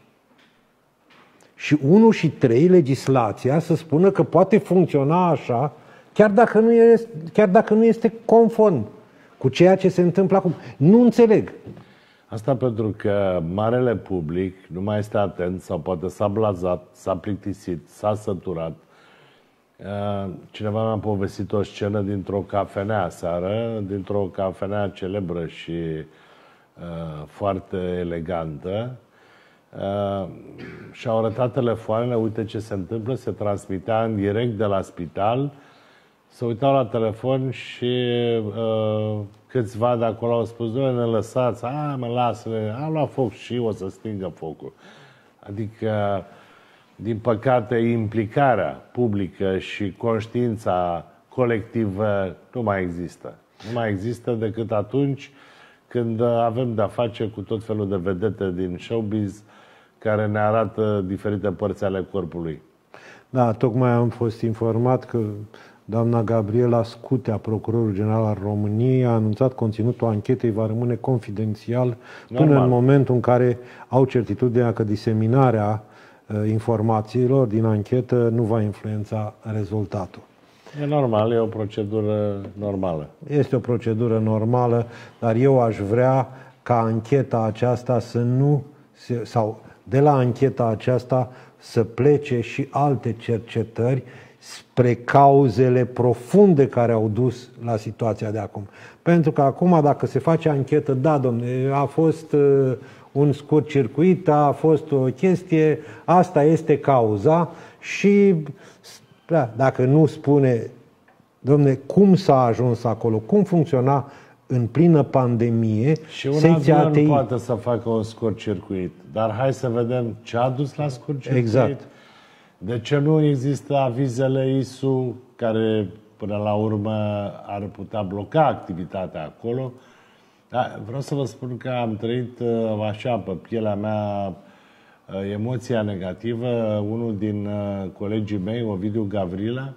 și 1 și 3, legislația, să spună că poate funcționa așa, chiar dacă nu este conform cu ceea ce se întâmplă acum. Nu înțeleg. Asta pentru că marele public nu mai este atent sau poate s-a blazat, s-a plictisit, s-a săturat. Cineva mi-a povestit o scenă dintr-o cafenea seară, dintr-o cafenea celebră și foarte elegantă. Și-au arătat telefoanele, uite ce se întâmplă, se transmitea în direct de la spital, se uitau la telefon și câțiva de acolo au spus, doamne, ne lăsați, mă lasă-ne, am luat foc și o să stingă focul. Adică, din păcate, implicarea publică și conștiința colectivă nu mai există. Nu mai există decât atunci când avem de-a face cu tot felul de vedete din showbiz care ne arată diferite părți ale corpului. Da, tocmai am fost informat că doamna Gabriela Scutea, procurorul general al României, a anunțat conținutul anchetei va rămâne confidențial până în momentul în care au certitudinea că diseminarea informațiilor din anchetă nu va influența rezultatul. E normal, e o procedură normală. Este o procedură normală, dar eu aș vrea ca ancheta aceasta să nu, sau de la ancheta aceasta să plece și alte cercetări spre cauzele profunde care au dus la situația de acum. Pentru că acum, dacă se face anchetă, da, domne, a fost un scurt circuit, a fost o chestie, asta este cauza și da, dacă nu spune, domne, cum s-a ajuns acolo, cum funcționa în plină pandemie, și un avion nu poate să facă un scurt circuit, dar hai să vedem ce a dus la scurt circuit. Exact. De ce nu există avizele ISU care până la urmă ar putea bloca activitatea acolo? Da, vreau să vă spun că am trăit așa pe pielea mea emoția negativă. Unul din colegii mei, Ovidiu Gavrila,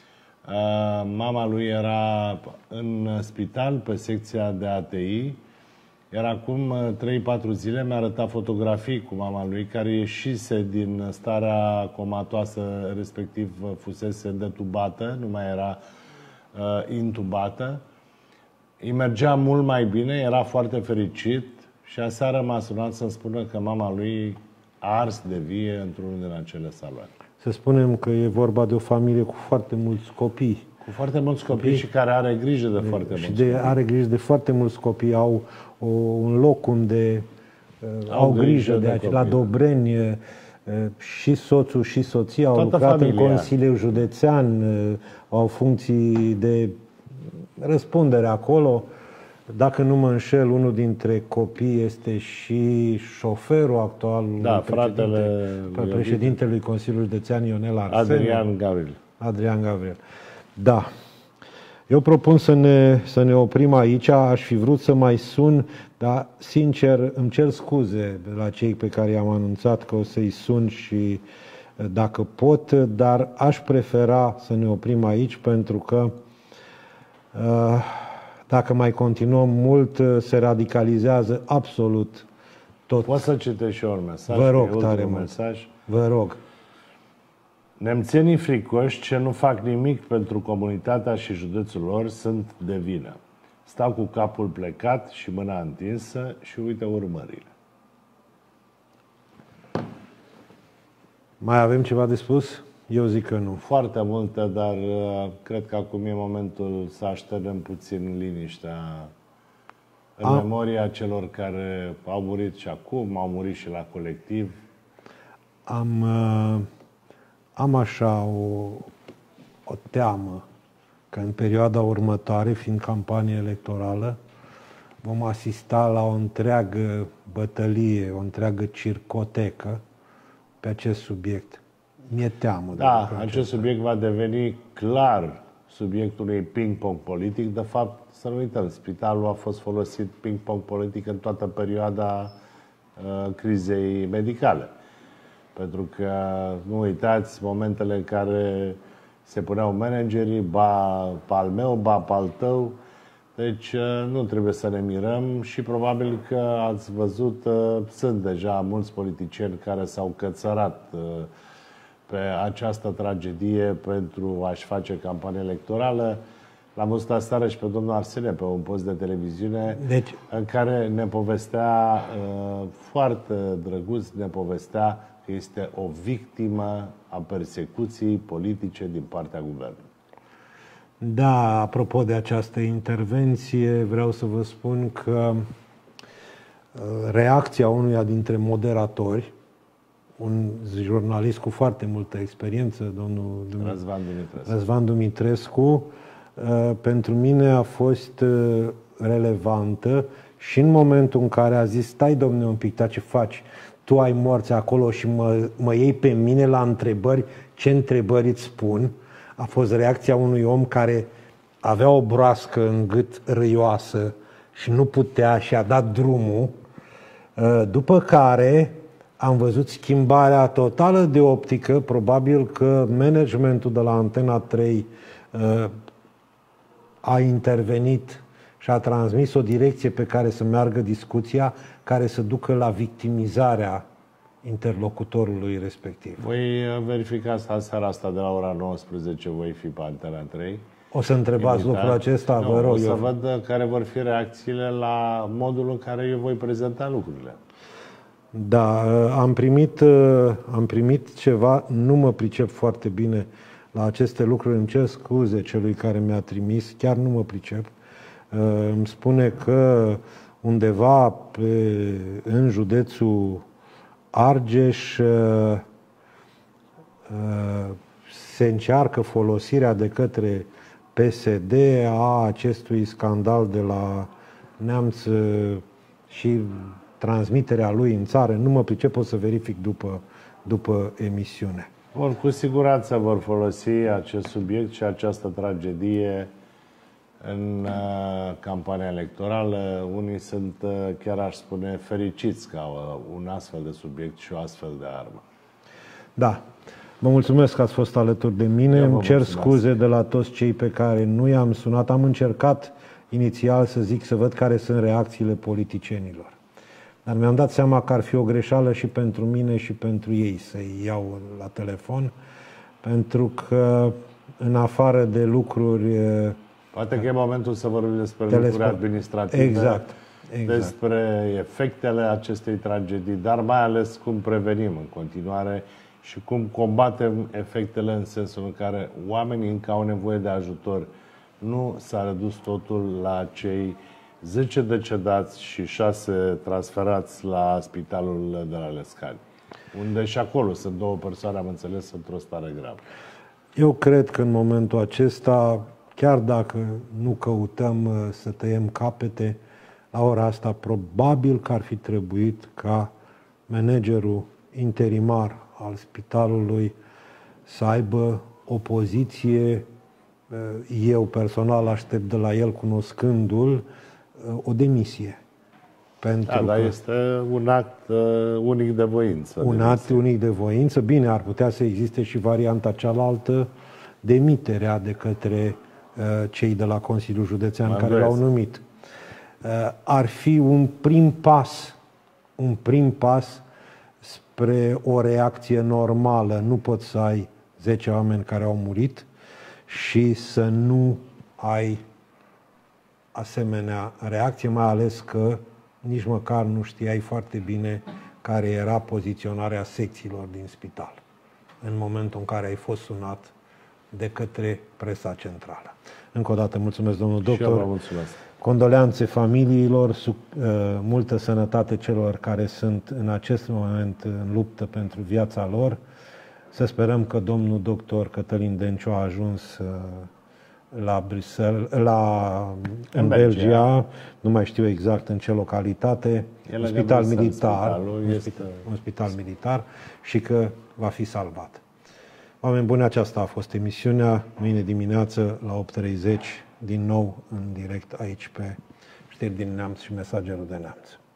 mama lui era în spital pe secția de ATI. Iar acum 3-4 zile mi-a arătat fotografii cu mama lui care ieșise din starea comatoasă, respectiv fusese detubată, nu mai era intubată. Îi mergea mult mai bine, era foarte fericit și aseară m-a sunat să-mi spună că mama lui ars de vie într-unul din acele saloane. Să spunem că e vorba de o familie cu foarte mulți copii. Cu foarte mulți copii și care are grijă de foarte mulți copii. Are grijă de foarte mulți copii, au un loc unde au grijă de la Dobreni, și soțul și soția au lucrat în Consiliul Județean, au funcții de răspundere acolo. Dacă nu mă înșel, unul dintre copii este și șoferul actual, fratele președintelui Consiliului Județean Ionel Arsene. Adrian Gavril. Da. Eu propun să ne oprim aici. Aș fi vrut să mai sun, dar sincer îmi cer scuze la cei pe care i-am anunțat că o să-i sun și dacă pot, dar aș prefera să ne oprim aici pentru că dacă mai continuăm mult, se radicalizează absolut tot. Poți să citești și un mesaj? Vă rog tare mult. Vă rog. Nemțenii fricoși ce nu fac nimic pentru comunitatea și județul lor sunt de vină. Stau cu capul plecat și mâna întinsă și uită urmările. Mai avem ceva de spus? Eu zic că nu. Foarte multe, dar cred că acum e momentul să așteptăm puțin liniștea în memoria celor care au murit și acum, au murit și la colectiv. Am așa o teamă că în perioada următoare, fiind campanie electorală, vom asista la o întreagă bătălie, o întreagă circotecă pe acest subiect. Mi-e teamă. Da, acest subiect va deveni clar subiectul unui ping-pong politic. De fapt, să nu uităm, spitalul a fost folosit ping-pong politic în toată perioada crizei medicale. Pentru că, nu uitați, momentele în care se puneau managerii, ba pe al meu, ba pe al tău. Deci nu trebuie să ne mirăm și probabil că ați văzut, sunt deja mulți politicieni care s-au cățărat pe această tragedie pentru a-și face campanie electorală. L-am văzut aseară și pe domnul Arsene pe un post de televiziune în care ne povestea, foarte drăguț, ne povestea că este o victimă a persecuției politice din partea guvernului. Da, apropo de această intervenție, vreau să vă spun că reacția unuia dintre moderatori, un jurnalist cu foarte multă experiență, domnul Răzvan Dumitrescu, pentru mine a fost relevantă și în momentul în care a zis: stai, domne, un pic, dar ce faci? Tu ai morți acolo și mă iei pe mine la întrebări, ce întrebări îți spun? A fost reacția unui om care avea o broască în gât râioasă și nu putea și a dat drumul. După care am văzut schimbarea totală de optică. Probabil că managementul de la Antena 3 a intervenit și a transmis o direcție pe care să meargă discuția, care să ducă la victimizarea interlocutorului respectiv. Voi verificați seara asta de la ora 19, voi fi pe Antena 3. O să întrebați lucrul acesta, vă rog. O să văd care vor fi reacțiile la modul în care eu voi prezenta lucrurile. Da, am primit ceva, nu mă pricep foarte bine la aceste lucruri, îmi cer scuze celui care mi-a trimis, chiar nu mă pricep. Îmi spune că undeva în județul Argeș se încearcă folosirea de către PSD a acestui scandal de la Neamț și transmiterea lui în țară. Nu mă pricep, o să verific după emisiune. Cu siguranță vor folosi acest subiect și această tragedie în campania electorală. Unii sunt, chiar aș spune, fericiți ca un astfel de subiect și o astfel de armă. Da. Vă mulțumesc că ați fost alături de mine. Îmi cer scuze de la toți cei pe care nu i-am sunat. Am încercat inițial să văd care sunt reacțiile politicienilor. Dar mi-am dat seama că ar fi o greșeală și pentru mine și pentru ei să-i iau la telefon, pentru că în afară de lucruri... Poate că e momentul să vorbim despre lucruri administrative. Exact. despre efectele acestei tragedii, dar mai ales cum prevenim în continuare și cum combatem efectele în sensul în care oamenii încă au nevoie de ajutor. Nu s-a redus totul la cei 10 decedați și 6 transferați la spitalul de la Lescani, unde și acolo sunt 2 persoane, am înțeles, într-o stare gravă. Eu cred că în momentul acesta, chiar dacă nu căutăm să tăiem capete, la ora asta probabil că ar fi trebuit ca managerul interimar al spitalului să aibă o poziție, eu personal aștept de la el, cunoscându-l, o demisie. Pentru dar este un act unic de voință. Un act unic de voință. Bine, ar putea să existe și varianta cealaltă, demiterea de către cei de la Consiliul Județean care l-au numit. Ar fi un prim pas spre o reacție normală. Nu poți să ai 10 oameni care au murit și să nu ai asemenea reacție, mai ales că nici măcar nu știai foarte bine care era poziționarea secțiilor din spital în momentul în care ai fost sunat de către presa centrală. Încă o dată mulțumesc, domnul doctor. Și eu vă mulțumesc. Condoleanțe familiilor, multă sănătate celor care sunt în acest moment în luptă pentru viața lor. Să sperăm că domnul doctor Cătălin Denciu a ajuns la Bruxelles, în Belgia, nu mai știu exact în ce localitate, un spital militar și că va fi salvat. Oameni buni, aceasta a fost emisiunea. Mâine dimineață la 8:30 din nou în direct aici pe Știri din Neamț și Mesagerul de Neamț.